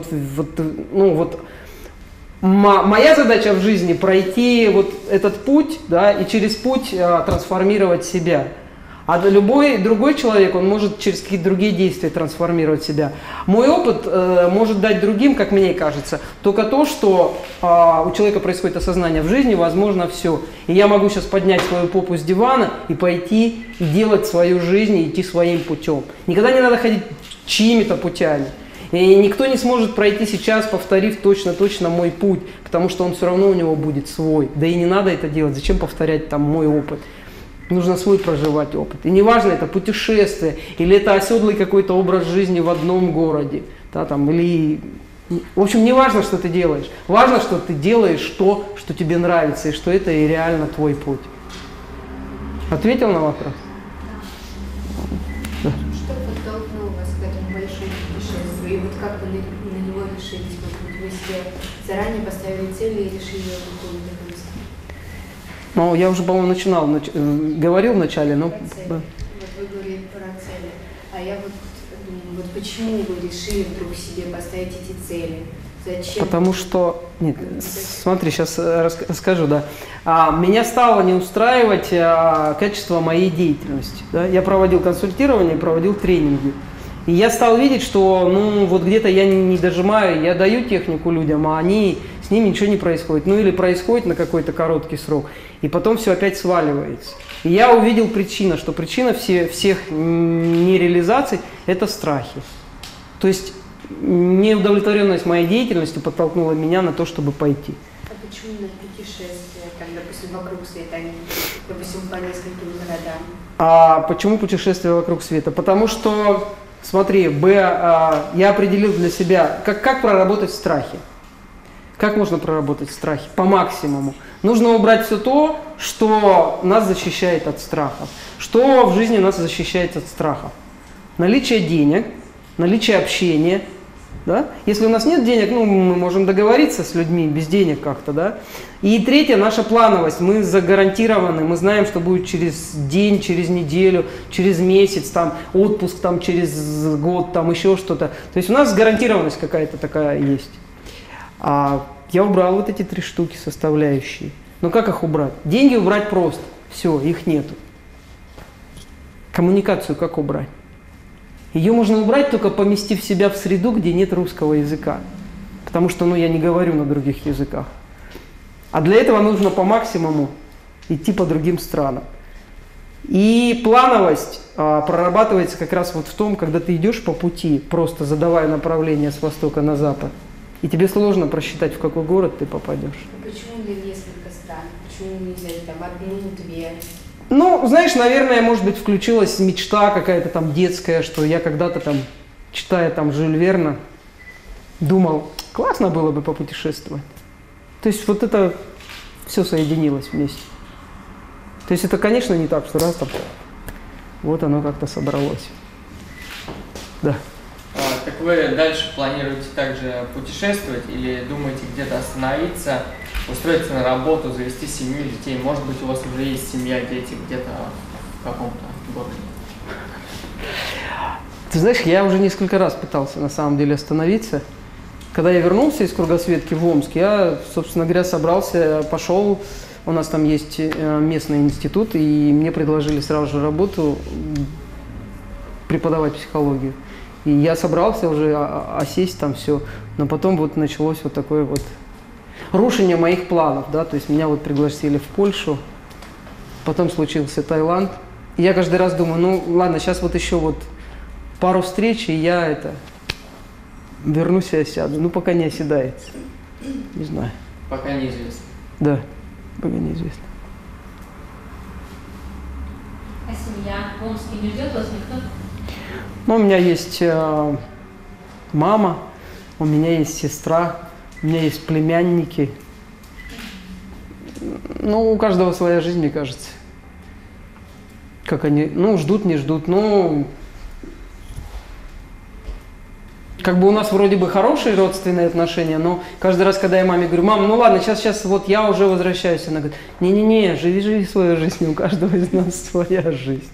моя задача в жизни пройти вот этот путь, да, и через путь трансформировать себя. А любой другой человек, он может через какие-то другие действия трансформировать себя. Мой опыт может дать другим, как мне кажется, только то, что у человека происходит осознание в жизни, возможно, все. И я могу сейчас поднять свою попу с дивана и пойти и делать свою жизнь, и идти своим путем. Никогда не надо ходить чьими-то путями. И никто не сможет пройти сейчас, повторив точно мой путь, потому что он все равно у него будет свой. Да и не надо это делать. Зачем повторять там мой опыт? Нужно свой проживать опыт. И неважно, это путешествие, или это оседлый какой-то образ жизни в одном городе. Да, там, или... В общем, не важно, что ты делаешь. Важно, что ты делаешь то, что тебе нравится, и что это и реально твой путь. Ответил на вопрос? Да. Что подтолкнуло вас к этому большому путешествию? И вот как вы на него решились? Вы себе заранее поставили цели и решили ее выполнить? Ну, я уже, по-моему, говорил в начале, но... Вот вы говорили про цели. А я вот думаю, вот почему вы решили вдруг себе поставить эти цели? Зачем? Потому что... Нет, смотри, сейчас расскажу, да. Меня стало не устраивать качество моей деятельности. Да? Я проводил консультирование, проводил тренинги. И я стал видеть, что вот где-то я не дожимаю, я даю технику людям, а с ними ничего не происходит. Ну или происходит на какой-то короткий срок, и потом все опять сваливается. И я увидел причину, что причина всех нереализаций – это страхи. То есть неудовлетворенность моей деятельностью подтолкнула меня на то, чтобы пойти. А почему на путешествия, там, допустим, вокруг света, а не, допустим, по нескольким городам? А почему путешествия вокруг света? Потому что... Смотри, я определил для себя, как проработать страхи. Как можно проработать страхи? По максимуму. Нужно убрать все то, что нас защищает от страхов. Что в жизни нас защищает от страхов? Наличие денег, наличие общения. Да? Если у нас нет денег, мы можем договориться с людьми без денег как-то. Да? И третье, наша плановость. Мы загарантированы, мы знаем, что будет через день, через неделю, через месяц, там, отпуск там, через год, там, еще что-то. То есть у нас гарантированность какая-то такая есть. Я убрал вот эти 3 штуки составляющие. Но как их убрать? Деньги убрать просто. Все, их нету. Коммуникацию как убрать? Ее можно убрать, только поместив себя в среду, где нет русского языка. Потому что я не говорю на других языках. А для этого нужно по максимуму идти по другим странам. И плановость прорабатывается как раз вот в том, когда ты идешь по пути, просто задавая направление с востока на запад. И тебе сложно просчитать, в какой город ты попадешь. Почему для несколько стран? Почему нельзя там 1-2? Знаешь, наверное, может быть, включилась мечта какая-то там детская, что я когда-то там, читая там Жюль Верна, думал, классно было бы попутешествовать. То есть вот это все соединилось вместе. То есть это, конечно, не так, что раз там, вот оно как-то собралось. Да. Так вы дальше планируете также путешествовать или думаете где-то остановиться, устроиться на работу, завести семью, детей? Может быть, у вас уже есть семья, дети где-то в каком-то городе? Ты знаешь, я уже несколько раз пытался на самом деле остановиться. Когда я вернулся из кругосветки в Омск, я, собственно говоря, собрался, пошел. У нас там есть местный институт, и мне предложили сразу же работу преподавать психологию. И я собрался уже осесть там все, но потом вот началось вот такое вот рушение моих планов, да, то есть меня вот пригласили в Польшу, потом случился Таиланд. И я каждый раз думаю, ну ладно, сейчас вот еще вот пару встреч, и я вернусь и осяду. Ну, пока не оседается. Не знаю. Пока неизвестно. Да, пока неизвестно. А семья в Омске не ждет вас никто? Ну, у меня есть мама, у меня есть сестра, у меня есть племянники. Ну, у каждого своя жизнь, мне кажется. Как они, ну, ждут, не ждут, ну... Как бы у нас вроде бы хорошие родственные отношения, но каждый раз, когда я маме говорю, мам, ну ладно, сейчас вот я уже возвращаюсь, она говорит, не-не-не, живи свою жизнь, у каждого из нас своя жизнь.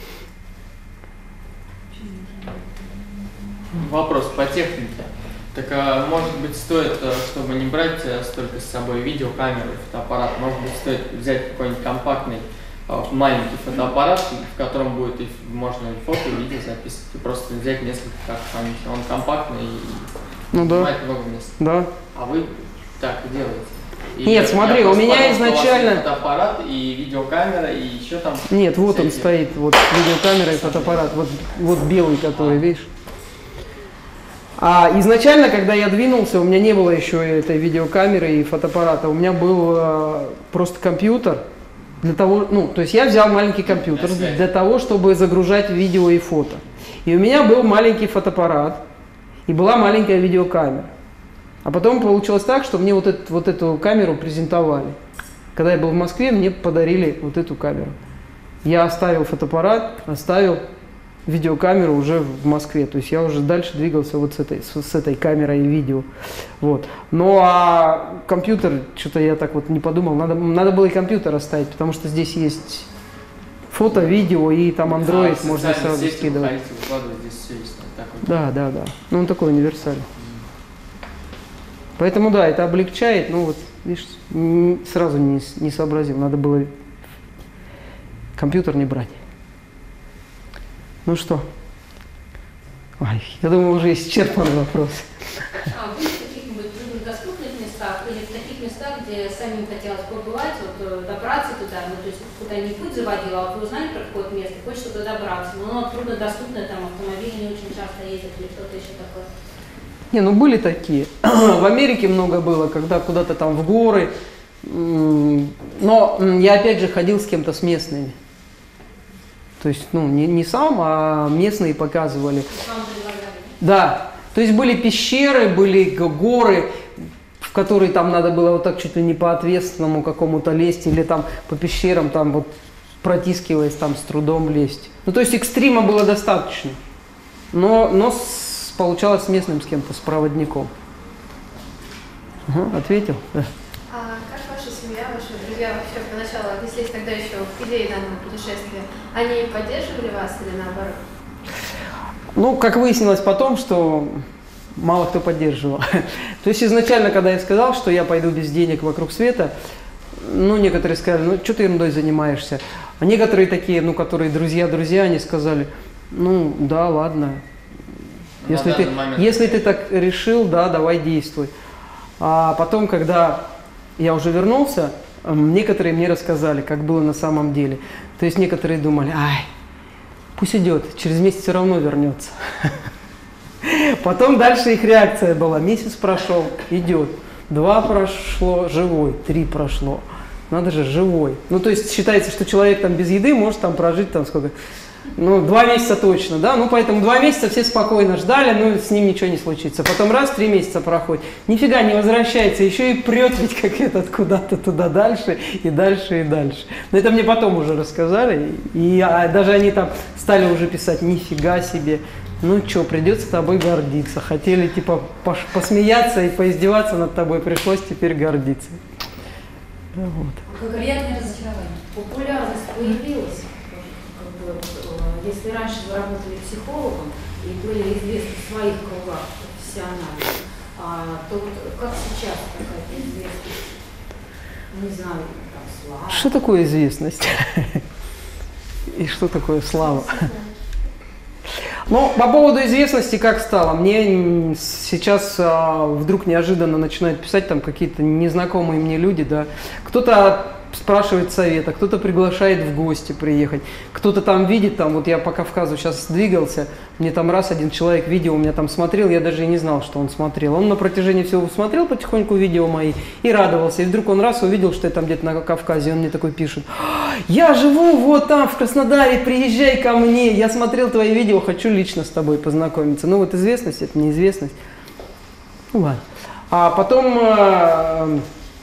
Вопрос по технике. Так, может быть, стоит, чтобы не брать столько с собой видеокамеры, фотоаппарат, может быть, стоит взять какой-нибудь компактный, маленький фотоаппарат, в котором будет можно и фото, и видео записывать, и просто взять несколько карт памяти. Он компактный и занимает много места. Да. А вы так и делаете. И нет, смотри, у меня изначально... фотоаппарат и видеокамера, и еще там... Нет, вот он стоит, вот видеокамера и фотоаппарат, вот белый, который, видишь? А изначально, когда я двинулся, у меня не было еще этой видеокамеры и фотоаппарата, у меня был просто компьютер. Для того, ну, то есть я взял маленький компьютер для того, чтобы загружать видео и фото. И у меня был маленький фотоаппарат и была маленькая видеокамера. А потом получилось так, что мне вот эту камеру презентовали. Когда я был в Москве, мне подарили вот эту камеру. Я оставил фотоаппарат, оставил видеокамеру уже в Москве. То есть я уже дальше двигался вот с этой камерой и видео. Вот. Ну а компьютер, что-то я так вот не подумал, надо было и компьютер оставить, потому что здесь есть фото, видео и там Android можно сразу скидывать. Да. Ну он такой универсальный. Поэтому да, это облегчает, ну вот, видишь, сразу не сообразил, надо было компьютер не брать. Ну что? Ой, я думаю, уже исчерпан вопрос. А вы в каких-нибудь труднодоступных местах или в таких местах, где самим хотелось побывать, вот добраться туда, ну то есть куда не путь заводил, а вот вы узнали про какое-то место, хочется туда добраться, но оно труднодоступное, там автомобили не очень часто ездят или что-то еще такое. Не, ну были такие. В Америке много было, когда куда-то там в горы. Но я опять же ходил с кем-то, с местными. То есть, ну, не сам, а местные показывали. Да. То есть были пещеры, были горы, в которые там надо было вот так чуть ли не по ответственному какому-то лезть, или там по пещерам там вот протискиваясь там с трудом лезть. Ну, то есть экстрима было достаточно. Но получалось с местным, с кем-то, с проводником. Ответил? Да. А как ваша семья, ваши друзья вообще поначалу отнеслись тогда еще к идее данного путешествия? Они поддерживали вас или наоборот? Ну, как выяснилось потом, что мало кто поддерживал. То есть изначально, когда я сказал, что я пойду без денег вокруг света, ну, некоторые сказали, ну, что ты ерундой занимаешься? А некоторые такие, ну, которые друзья, они сказали, ну, да, ладно. Если ты так решил, да, давай действуй. А потом, когда я уже вернулся, некоторые мне рассказали, как было на самом деле. То есть некоторые думали, ай, пусть идет, через месяц все равно вернется. Потом дальше их реакция была, месяц прошел, идет, 2 прошло, живой, 3 прошло. Надо же, живой. Ну, то есть считается, что человек там без еды может там прожить там сколько... Ну, 2 месяца точно, да, ну, поэтому 2 месяца все спокойно ждали, ну, с ним ничего не случится. Потом раз, 3 месяца проходит, нифига не возвращается, еще и прет ведь как этот куда-то туда дальше, и дальше, и дальше. Но это мне потом уже рассказали, и даже они там стали уже писать, нифига себе, ну, что, придется тобой гордиться. Хотели, типа, посмеяться и поиздеваться над тобой, пришлось теперь гордиться. Вот. Приятное разочарование. Популярность появилась. если раньше вы работали психологом и были известны в своих кругах профессиональных, то вот как сейчас какая-то известность? Не знаю, там, слава. Что такое известность? И что такое слава? Ну, по поводу известности, как стало, мне сейчас вдруг неожиданно начинают писать там какие-то незнакомые мне люди, да, кто-то спрашивает совета, кто-то приглашает в гости приехать, кто-то там видит, там, вот я по Кавказу сейчас двигался, мне там раз один человек видео у меня там смотрел, я даже и не знал, что он смотрел. Он на протяжении всего смотрел потихоньку видео мои и радовался. И вдруг он раз увидел, что я там где-то на Кавказе, он мне такой пишет: я живу вот там, в Краснодаре, приезжай ко мне, я смотрел твои видео, хочу лично с тобой познакомиться. Ну вот известность, это неизвестность. Ну ладно. А потом...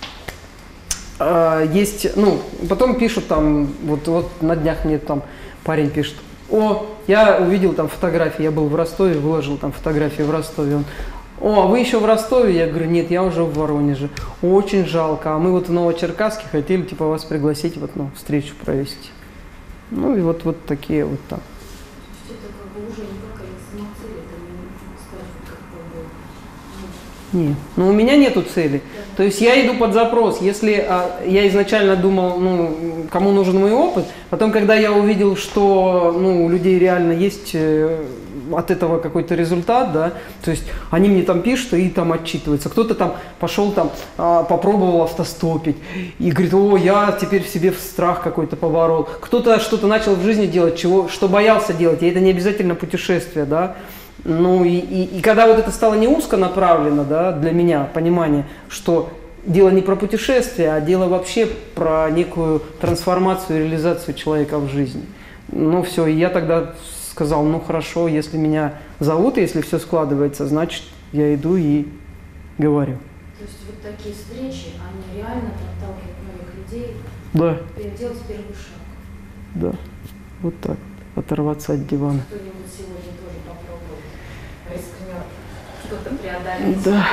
есть, ну, потом пишут там, вот на днях мне там парень пишет: о, я увидел там фотографии, я был в Ростове, выложил там фотографии в Ростове. Он: о, а вы еще в Ростове? Я говорю: нет, я уже в Воронеже. Очень жалко, а мы вот в Новочеркасске хотели типа вас пригласить вот, ну, встречу провести. Ну и вот такие вот так. Это как бы уже не какая-то самоцель, это не сказать, как бы... Нет, ну у меня нету цели. То есть я иду под запрос. Если я изначально думал, ну, кому нужен мой опыт, потом, когда я увидел, что, ну, у людей реально есть от этого какой-то результат, да, то есть они мне там пишут и там отчитываются. Кто-то там пошел там, попробовал автостопить и говорит: о, я теперь в себе страх какой-то поборол. Кто-то что-то начал в жизни делать, что боялся делать, и это не обязательно путешествие, да. Ну и когда вот это стало не узко направлено, да, для меня понимание, что дело не про путешествие, а дело вообще про некую трансформацию, реализацию человека в жизни. Ну все, и я тогда сказал: ну хорошо, если меня зовут, если все складывается, значит я иду и говорю. То есть вот такие встречи, они реально подталкивают многих людей, Да. делать первый шаг. Да, вот так, оторваться от дивана. Кто-нибудь сегодня тоже попробует, рискнет что-то преодолеть. Да.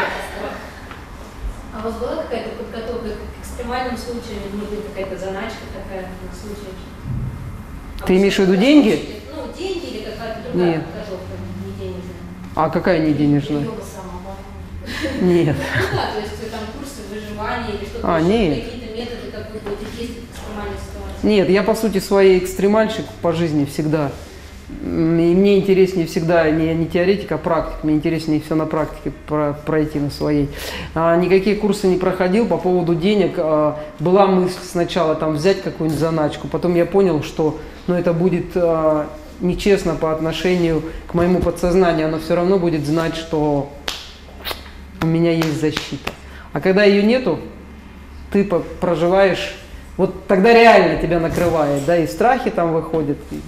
А у вас была какая-то подготовка к экстремальным случаям, или какая-то заначка такая на случай? Ты имеешь в виду деньги? Ну, деньги или какая-то другая Нет. подготовка, не денежная. А какая не денежная? Йога самообороны. Нет. Ну да, то есть там курсы выживания или что-то, нет. какие-то методы, как вы будете действовать в экстремальной ситуации. Нет, я по сути своей экстремальщик по жизни всегда. И мне интереснее всегда не теоретика, а практика. Мне интереснее все на практике пройти на своей. Никакие курсы не проходил по поводу денег. Была мысль сначала там взять какую-нибудь заначку. Потом я понял, что это будет нечестно по отношению к моему подсознанию. Оно все равно будет знать, что у меня есть защита. А когда ее нету, ты проживаешь, вот тогда реально тебя накрывает, да, и страхи там выходят, и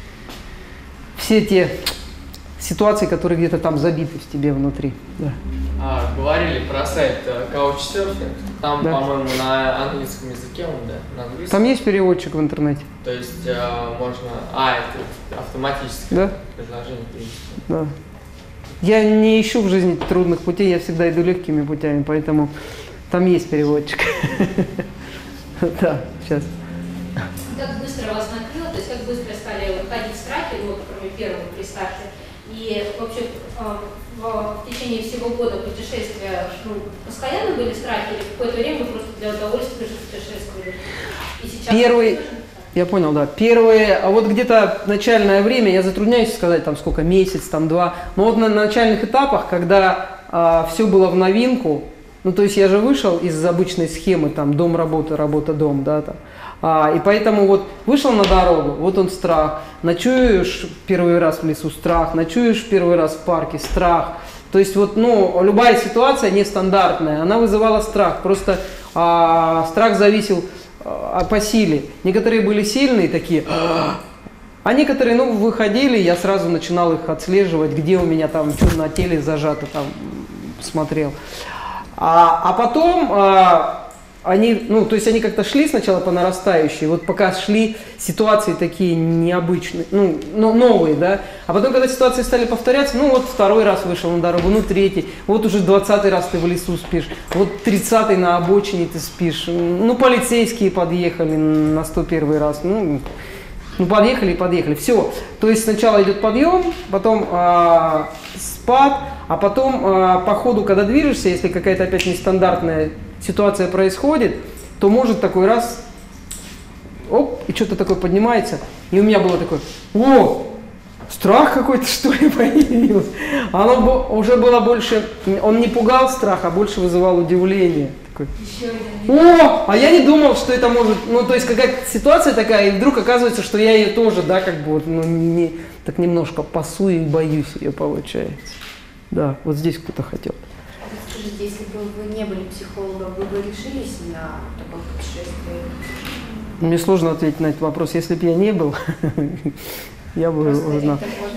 все те ситуации, которые где-то там забиты в тебе внутри. Да. Говорили про сайт Couchsurfing, там, Да. по-моему, на английском языке он, да? На английском? Там есть переводчик в интернете? То есть можно... это автоматическое Да. предложение перевести. Да. Я не ищу в жизни трудных путей, я всегда иду легкими путями, поэтому там есть переводчик. Да, сейчас. Как быстро вас накрыло, то есть как быстро стали выходить страхи, ну, кроме первого при старте, и вообще в течение всего года путешествия, ну, постоянно были страхи, или в какое-то время вы просто для удовольствия же путешествовали? И сейчас... Я понял, да. Первое, а вот где-то начальное время, я затрудняюсь сказать, там сколько, месяц, там 2, но вот на начальных этапах, когда все было в новинку, ну то есть я же вышел из обычной схемы, там дом, работа, работа, дом, да, там, и поэтому вот вышел на дорогу, вот он страх, ночуешь первый раз в лесу, страх, ночуешь первый раз в парке, страх. То есть вот, ну, любая ситуация нестандартная, она вызывала страх, просто страх зависел по силе. Некоторые были сильные такие, а некоторые, ну, выходили, я сразу начинал их отслеживать, где у меня там что на теле зажато, там смотрел. А потом они, ну, то есть они как-то шли сначала по нарастающей, вот пока шли ситуации такие необычные, ну, новые, да, а потом, когда ситуации стали повторяться, ну, вот второй раз вышел на дорогу, ну, третий, вот уже 20-й раз ты в лесу спишь, вот 30-й на обочине ты спишь, ну, полицейские подъехали на 101-й раз, ну, Ну, подъехали и подъехали. Все. То есть сначала идет подъем, потом спад, а потом по ходу, когда движешься, если какая-то опять нестандартная ситуация происходит, то может такой раз, оп, и что-то такое поднимается. И у меня было такое, о, страх какой-то, что ли, появился. Оно уже было больше, он не пугал страх, а больше вызывал удивление. Такой, о, а я не думал, что это может, ну, то есть какая-то ситуация такая, и вдруг оказывается, что я ее тоже, да, как бы, вот, ну, не, так немножко пасую и боюсь ее, получается. Да, вот здесь кто-то хотел. Скажите, если бы вы не были психологом, вы бы решились на такое путешествие? Мне сложно ответить на этот вопрос. Если бы я не был, я бы узнал.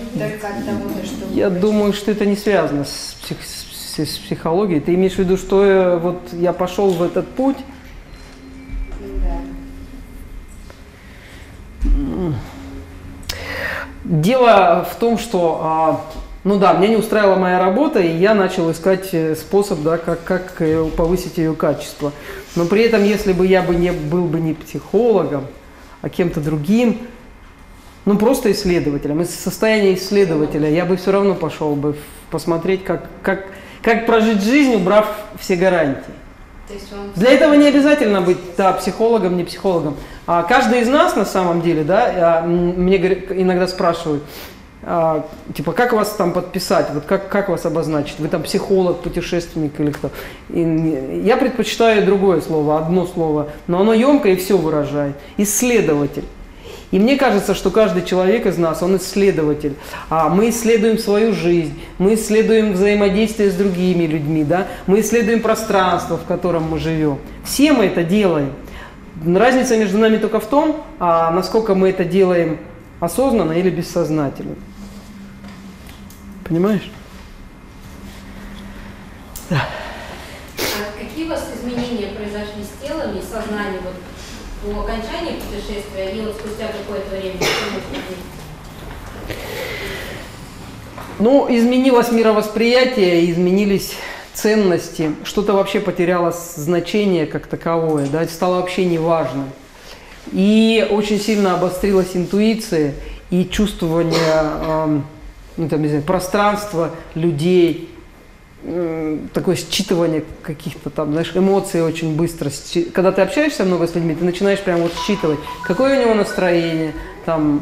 Я думаю, что это не связано с психологией. Ты имеешь в виду, что вот я пошел в этот путь? Да. Дело в том, что, ну да, меня не устраивала моя работа, и я начал искать способ, да, как повысить ее качество. Но при этом, если бы я бы не был бы не психологом, а кем-то другим, ну просто исследователем, из состояния исследователя, я бы все равно пошел бы посмотреть, как прожить жизнь, убрав все гарантии. Для этого не обязательно быть, да, психологом, не психологом. А каждый из нас на самом деле, да, мне иногда спрашивают, типа, как вас там подписать, вот как вас обозначить, вы там психолог, путешественник или кто. И я предпочитаю другое слово, одно слово, но оно емкое и все выражает. Исследователь. И мне кажется, что каждый человек из нас, он исследователь. Мы исследуем свою жизнь, мы исследуем взаимодействие с другими людьми, да? Мы исследуем пространство, в котором мы живем. Все мы это делаем. Разница между нами только в том, насколько мы это делаем осознанно или бессознательно. Понимаешь? Да. А какие у вас изменения произошли с телом и сознанием вот, по окончании путешествия и вот спустя какое-то время? Ну, изменилось мировосприятие, изменились ценности, что-то вообще потеряло значение как таковое, да, это стало вообще неважным. И очень сильно обострилась интуиция и чувствование ну, там, не знаю, пространства, людей, такое считывание каких-то там, знаешь, эмоций очень быстро. Когда ты общаешься много с людьми, ты начинаешь прям вот считывать, какое у него настроение, там,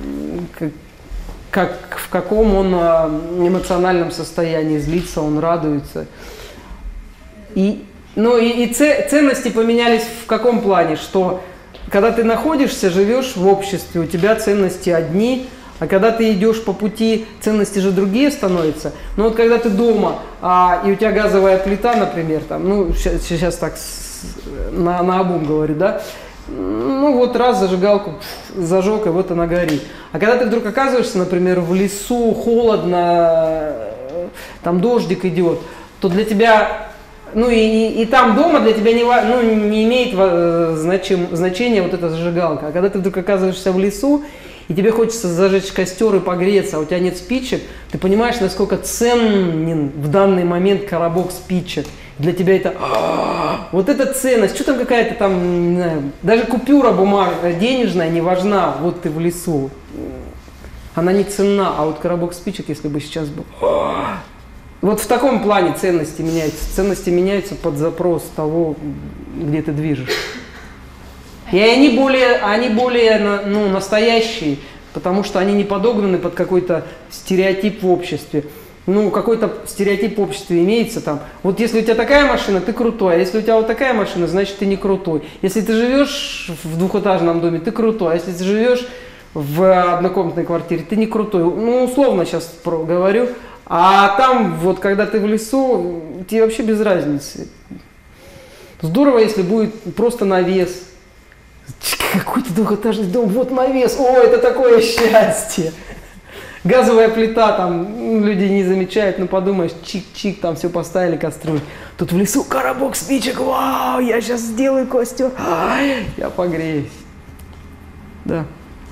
в каком он эмоциональном состоянии, злится он, радуется. И ценности поменялись в каком плане, что когда ты находишься, живешь в обществе, у тебя ценности одни, а когда ты идешь по пути, ценности же другие становятся. Но вот когда ты дома, и у тебя газовая плита, например, там, ну, сейчас так наобум говорю, да, ну вот раз зажигалку зажег, и вот она горит. А когда ты вдруг оказываешься, например, в лесу, холодно, там дождик идет, то для тебя, ну и там дома для тебя не имеет значения вот эта зажигалка. А когда ты вдруг оказываешься в лесу, и тебе хочется зажечь костер и погреться, а у тебя нет спичек, ты понимаешь, насколько ценен в данный момент коробок спичек. Для тебя это вот эта ценность, что там какая-то там, не знаю, даже купюра денежная не важна, вот ты в лесу. Она не ценна, а вот коробок спичек, если бы сейчас был. Вот в таком плане ценности меняются. Ценности меняются под запрос того, где ты движешься. И они более ну, настоящие, потому что они не подогнаны под какой-то стереотип в обществе. Ну, какой-то стереотип в обществе имеется там. Вот если у тебя такая машина, ты крутой, а если у тебя вот такая машина, значит ты не крутой. Если ты живешь в двухэтажном доме, ты крутой, а если ты живешь в однокомнатной квартире, ты не крутой. Ну, условно сейчас говорю. А там, вот когда ты в лесу, тебе вообще без разницы. Здорово, если будет просто навес. Какой-то двухэтажный дом, вот навес, о, это такое счастье. Газовая плита, там люди не замечают, ну подумаешь, чик-чик, там все поставили, кастрюль. Тут в лесу коробок спичек, вау, я сейчас сделаю костер, я погреюсь. Да.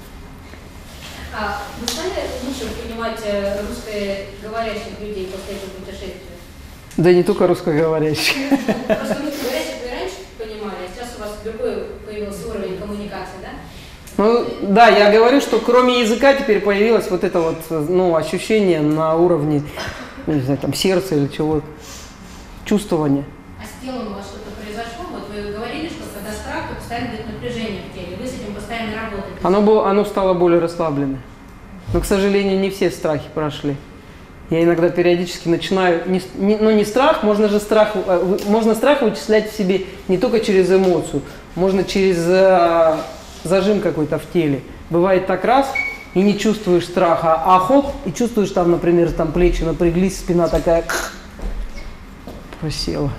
Вы стали лучше понимать русскоговорящих людей после этого путешествия? Да не только русскоговорящих. Просто русскоговорящих вы раньше понимали, а сейчас у вас другой появился уровень коммуникации, да? Ну, да, я говорю, что кроме языка теперь появилось вот это вот, ну, ощущение на уровне, не знаю, там, сердца или чего, чувствования. А с телом у вас что-то произошло? Вот вы говорили, что когда страх, то постоянно будет напряжение в теле. Вы с этим постоянно работаете. Оно стало более расслабленное. Но, к сожалению, не все страхи прошли. Я иногда периодически начинаю, не страх, можно страх вычислять в себе не только через эмоцию, можно через зажим какой-то в теле. Бывает так раз, и не чувствуешь страха, а хоп, и чувствуешь там, например, там плечи напряглись, спина такая просела.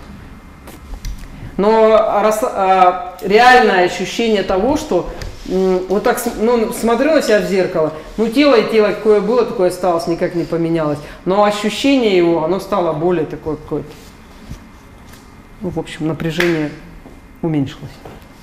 Но реальное ощущение того, что вот так, ну, смотрю на себя в зеркало, ну, тело какое было, такое осталось, никак не поменялось. Но ощущение его, оно стало более такое какое-то. Ну, в общем, напряжение уменьшилось.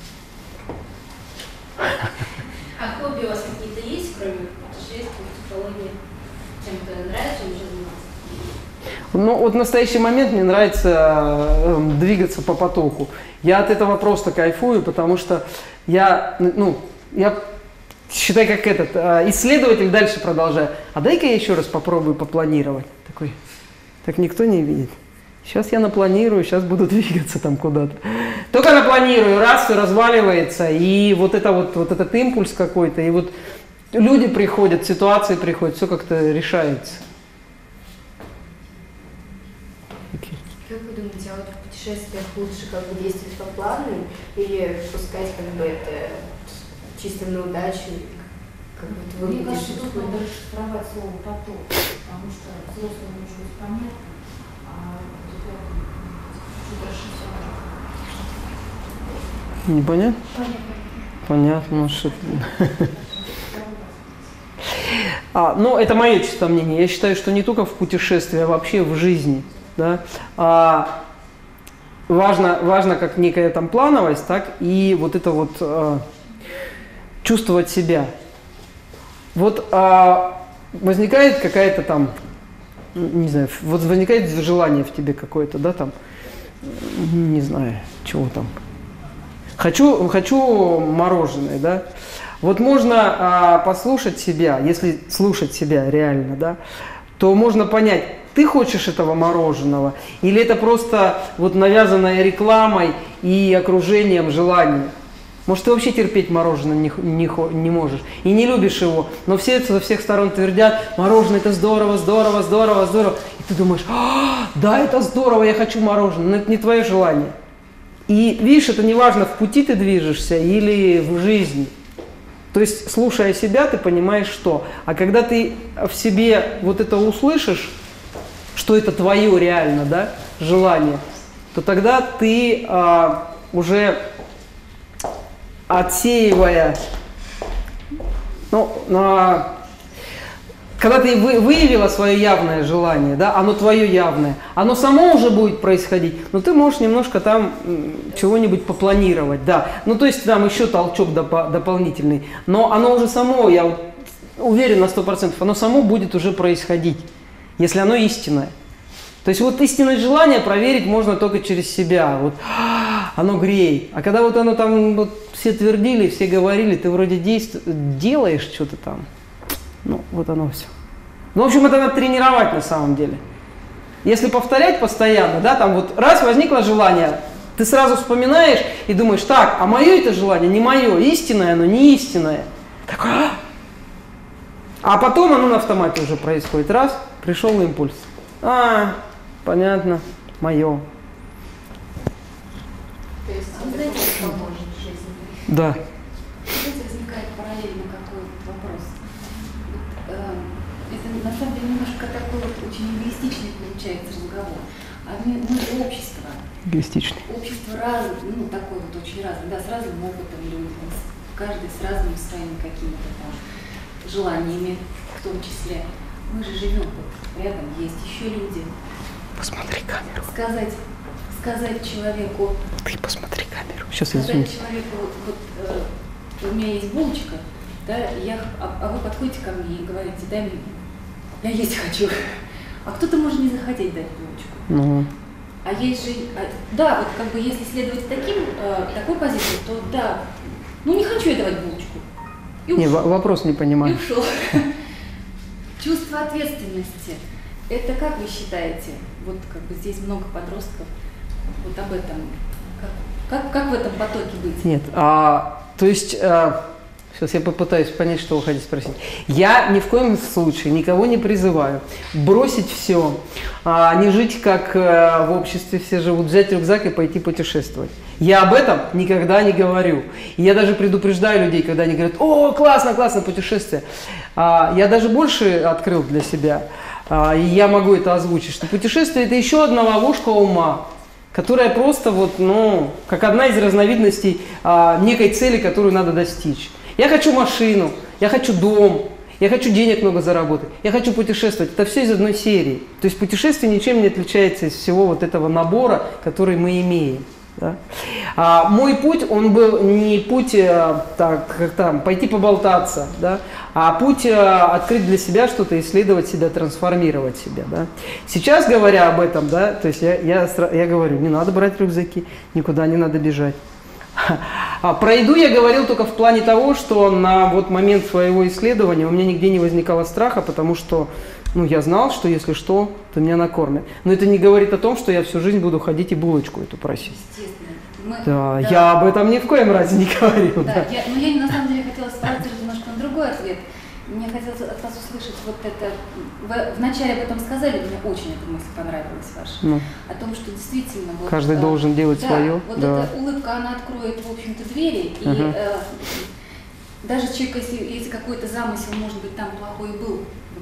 А хобби у вас какие-то есть, кроме путешествий, психологии? Чем-то нравится уже заниматься? Ну, вот в настоящий момент мне нравится двигаться по потоку. Я от этого просто кайфую, потому что я считай, как исследователь дальше продолжаю. А дай-ка я еще раз попробую попланировать. Такой, так никто не видит. Сейчас я напланирую, сейчас буду двигаться там куда-то. Только напланирую, раз, все разваливается, и вот этот импульс какой-то, и вот люди приходят, ситуации приходят, все как-то решается. Как вы думаете, а вот в путешествиях лучше как бы действовать по плану или пускать как бы это чисто на удачу? Как бы это Мне выглядит? кажется, тут надо расшифровать слово «поток», потому что взрослому может быть понятно, а чуть расшифровать. Непонятно? Понятно. Ну, что... Ну, это мое чисто мнение. Я считаю, что не только в путешествии, а вообще в жизни. Да? Важно как некая там плановость, так и вот это вот чувствовать себя. Вот возникает какая-то там, не знаю, вот возникает желание в тебе какое-то, да, там, не знаю, чего там. Хочу мороженое, да. Вот можно послушать себя, если слушать себя реально, да, то можно понять, ты хочешь этого мороженого, или это просто вот навязанное рекламой и окружением желание. Может, ты вообще терпеть мороженое не можешь и не любишь его, но все со всех сторон твердят, мороженое это здорово, здорово, здорово, здорово. И ты думаешь, да, это здорово, я хочу мороженое, но это не твое желание. И видишь, это не важно, в пути ты движешься или в жизни. То есть, слушая себя, ты понимаешь, что. А когда ты в себе вот это услышишь, что это твое реально, да, желание, то тогда ты уже отсеивая, когда ты выявила свое явное желание, да, оно твое явное, оно само уже будет происходить, но ты можешь немножко там чего-нибудь попланировать, да. Ну, то есть там еще толчок дополнительный, но оно уже само, я уверен на 100%, оно само будет уже происходить, если оно истинное. То есть вот истинное желание проверить можно только через себя, вот оно греет. А когда вот оно там, вот все твердили, все говорили, ты вроде делаешь что-то там, ну, вот оно все. Ну, в общем, это надо тренировать на самом деле. Если повторять постоянно, да, там вот раз возникло желание, ты сразу вспоминаешь и думаешь, так, а мое это желание, не мое, истинное оно, не истинное. Такое, а потом оно на автомате уже происходит. Раз, пришел импульс. Понятно, мое. То есть, знаете, что поможет в жизни? Да. Знаете, возникает параллельно какой вопрос. Это на самом деле немножко такой вот очень эгоистичный получается разговор. А мы же общество. Эгоистичный. Общество разное, ну такое вот очень разное, да, с разным опытом люди, каждый с разными своими какими-то там желаниями в том числе. Мы же живем вот рядом, есть еще люди. Посмотри камеру. Сказать человеку. Ты посмотри камеру. Сейчас сказать извините. человеку, вот у меня есть булочка, да, а вы подходите ко мне и говорите, дай мне, я есть хочу. А кто-то может не захотеть дать булочку. Ну. А есть же, да, вот как бы если следовать такой позиции, то да, ну не хочу я давать булочку. И ушел. Не, вопрос не понимаю. И ушел. Чувство ответственности. Это как вы считаете? Вот как бы здесь много подростков. Вот об этом. Как в этом потоке быть? Нет, то есть, сейчас я попытаюсь понять, что вы хотите спросить. Я ни в коем случае никого не призываю бросить все, не жить, как в обществе все живут, взять рюкзак и пойти путешествовать. Я об этом никогда не говорю. И я даже предупреждаю людей, когда они говорят: о, классно, классно, путешествие. Я даже больше открыл для себя, и я могу это озвучить, что путешествие – это еще одна ловушка ума, которая просто вот, ну, как одна из разновидностей некой цели, которую надо достичь. Я хочу машину, я хочу дом, я хочу денег много заработать, я хочу путешествовать. Это все из одной серии. То есть путешествие ничем не отличается из всего вот этого набора, который мы имеем. Да? Мой путь, он был не путь так, как там, пойти поболтаться, да? А путь открыть для себя что-то, исследовать себя, трансформировать себя. Да? Сейчас, говоря об этом, да, то есть я говорю, не надо брать рюкзаки, никуда не надо бежать. Про еду я говорил только в плане того, что на вот момент своего исследования у меня нигде не возникало страха, потому что я знал, что если что, то меня накормят. Но это не говорит о том, что я всю жизнь буду ходить и булочку эту просить. Да, я об этом ни в коем разе не говорил. Да, я на самом деле хотела спросить немножко на другой ответ. Мне хотелось от вас услышать вот это. Вы вначале об этом сказали, мне очень эта мысль понравилась ваша. О том, что действительно... Вот, каждый должен делать свое. Вот эта улыбка, она откроет, в общем-то, двери. И даже человек, если какой-то замысел, может быть, там плохой был,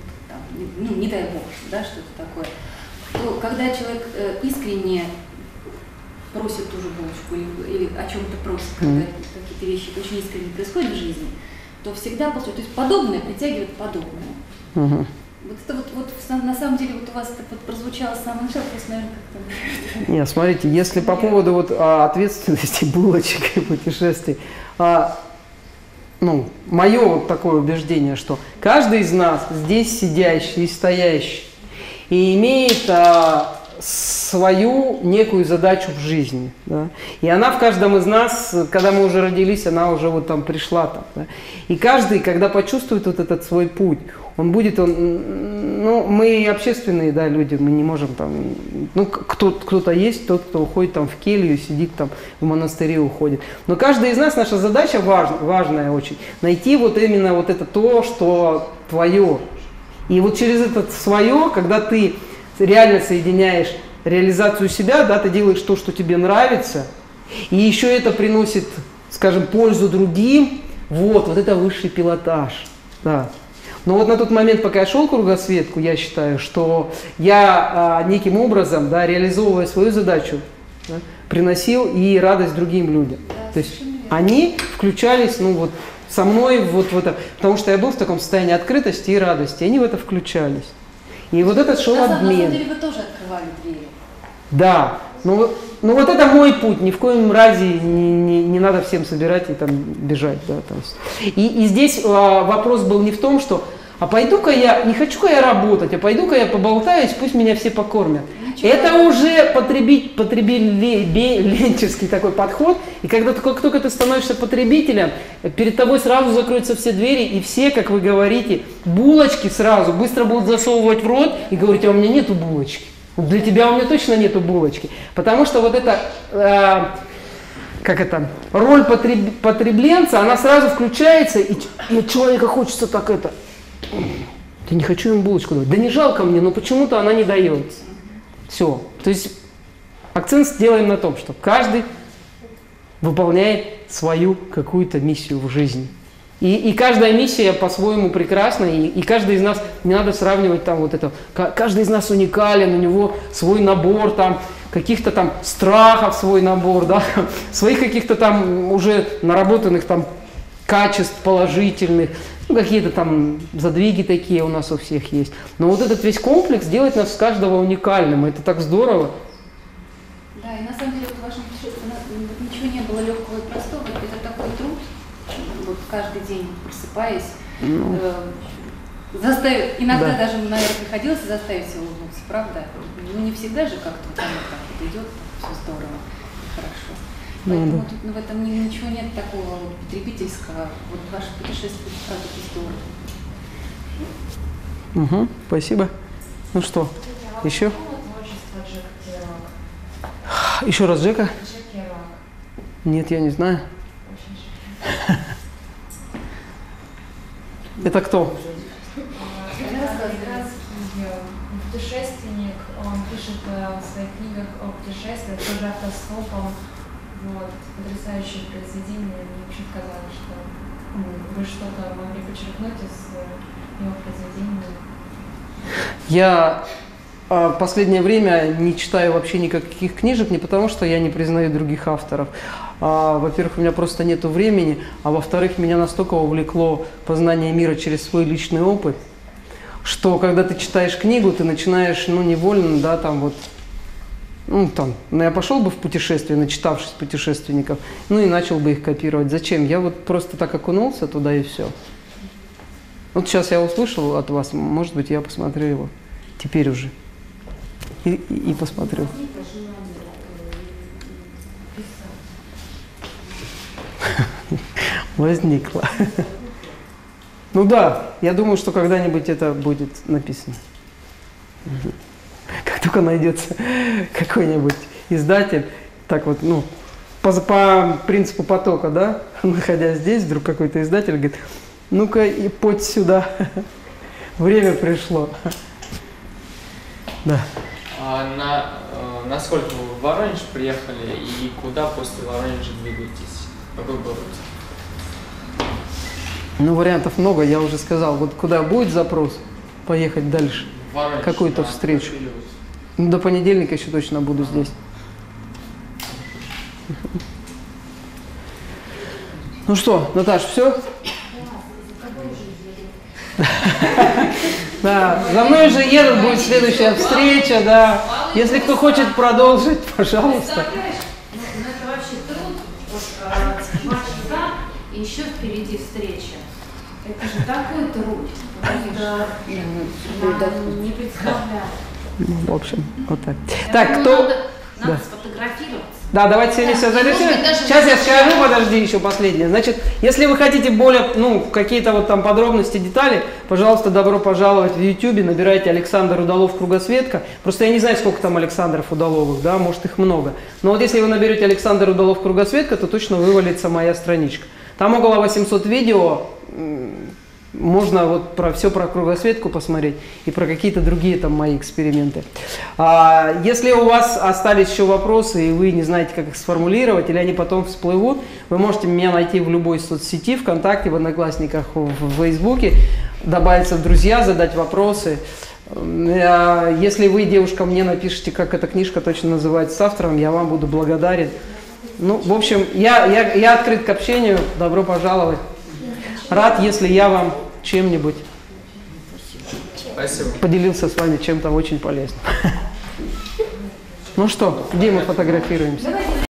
не дай бог, да, что-то такое, то когда человек искренне просит ту же булочку или о чем-то просит, когда какие-то вещи очень искренне происходят в жизни, то всегда то есть подобное притягивает подобное. Вот это вот на самом деле вот у вас это вот прозвучало с самого начала, просто, наверное, как-то... Нет, смотрите, если по поводу вот ответственности булочек и путешествий, мое вот такое убеждение, что каждый из нас, здесь сидящий и стоящий, и имеет свою некую задачу в жизни. Да? И она в каждом из нас, когда мы уже родились, она уже вот там пришла. Там, да? И каждый, когда почувствует вот этот свой путь, он будет, мы общественные, да, люди, мы не можем там, кто-то есть, тот, кто уходит там в келью, сидит там в монастыре, уходит. Но каждый из нас, наша задача важная очень, найти вот именно вот это то, что твое. И вот через это свое, когда ты реально соединяешь реализацию себя, да, ты делаешь то, что тебе нравится, и еще это приносит, скажем, пользу другим, вот это высший пилотаж. Да. Но вот на тот момент, пока я шел кругосветку, я считаю, что я неким образом, да, реализовывая свою задачу, да, приносил и радость другим людям. Да, то есть они включались, со мной вот в это, потому что я был в таком состоянии открытости и радости, они в это включались. И вот этот шел обмен. На самом деле вы тоже открывали двери. Да, но вот это мой путь, ни в коем разе не надо всем собирать и там бежать. Да, там. И здесь вопрос был не в том, что пойду-ка я, не хочу-ка я работать, а пойду-ка я поболтаюсь, пусть меня все покормят. Ничего. Это уже потребительский такой подход, и когда как только ты становишься потребителем, перед тобой сразу закроются все двери, и все, как вы говорите, булочки сразу быстро будут засовывать в рот и говорить: а у меня нету булочки. Для тебя у меня точно нету булочки. Потому что вот эта, роль потребленца, она сразу включается, и человека хочется так это. Я не хочу им булочку давать. Да не жалко мне, но почему-то она не дается. Все. То есть акцент сделаем на том, что каждый выполняет свою какую-то миссию в жизни. И каждая миссия по-своему прекрасна, и каждый из нас, не надо сравнивать там вот это, каждый из нас уникален, у него свой набор там, каких-то там страхов, свой набор, да, своих каких-то там уже наработанных там качеств положительных, какие-то там задвиги такие у нас у всех есть. Но вот этот весь комплекс делает нас каждого уникальным, это так здорово. Да, и на самом деле в вашем путешествии ничего не было легкого и простого, это такой труд, вот каждый день просыпаясь, иногда даже, наверное, приходилось заставить себя улыбнуться, правда? Не всегда же как-то вот идет, все здорово, хорошо. Поэтому да. тут в этом ничего нет такого вот потребительского. Вот ваше путешествие правда здорово. Угу, спасибо. Ну что, еще? Еще раз Джека? Нет, я не знаю. Это кто? Путешественник, он пишет в своих книгах о путешествиях, тоже автостопом. Вот, потрясающее произведение. Мне вообще казалось, что вы что-то могли подчеркнуть из его произведения. Я в последнее время не читаю вообще никаких книжек, не потому что я не признаю других авторов. Во-первых, у меня просто нет времени, а во-вторых, меня настолько увлекло познание мира через свой личный опыт, что когда ты читаешь книгу, ты начинаешь, невольно, да, там вот, я пошел бы в путешествие, начитавшись путешественников, и начал бы их копировать. Зачем? Я вот просто так окунулся туда и все. Вот сейчас я услышал от вас, может быть, я посмотрю его теперь уже. И посмотрю. Возникло. Ну да, я думаю, что когда-нибудь это будет написано. Как только найдется какой-нибудь издатель, так вот, по принципу потока, да, находясь здесь, вдруг какой-то издатель говорит, ну-ка и подь сюда, время пришло. Да. Насколько вы в Воронеж приехали и куда после Воронежа двигаетесь? Какой город? Вариантов много, я уже сказал. Вот куда будет запрос, поехать дальше, какую-то встречу. До понедельника еще точно буду здесь. Ну что, Наташ, все? Да, за мной уже едут, будет следующая встреча, да. Если кто хочет продолжить, пожалуйста. Это вообще труд, матч за, и еще впереди встреча. Это же такой труд. Не представляю. В общем, вот так. Так, кто... Надо сфотографироваться. Да, давайте сегодня все завершим. Сейчас я скажу, подожди, еще последнее. Значит, если вы хотите более, какие-то вот там подробности, детали, пожалуйста, добро пожаловать в YouTube, набирайте Александр Удалов Кругосветка. Просто я не знаю, сколько там Александров Удаловых, да, может их много. Но вот если вы наберете Александр Удалов Кругосветка, то точно вывалится моя страничка. Там около 800 видео, можно вот все про кругосветку посмотреть и про какие-то другие там мои эксперименты. Если у вас остались еще вопросы и вы не знаете, как их сформулировать, или они потом всплывут, вы можете меня найти в любой соцсети, ВКонтакте, в Одноклассниках, в Фейсбуке, добавиться в друзья, задать вопросы. Если вы, девушка, мне напишите, как эта книжка точно называется с автором, я вам буду благодарен. В общем, я открыт к общению, добро пожаловать. Рад, если я вам чем-нибудь поделился с вами чем-то очень полезным. Ну что, где мы фотографируемся?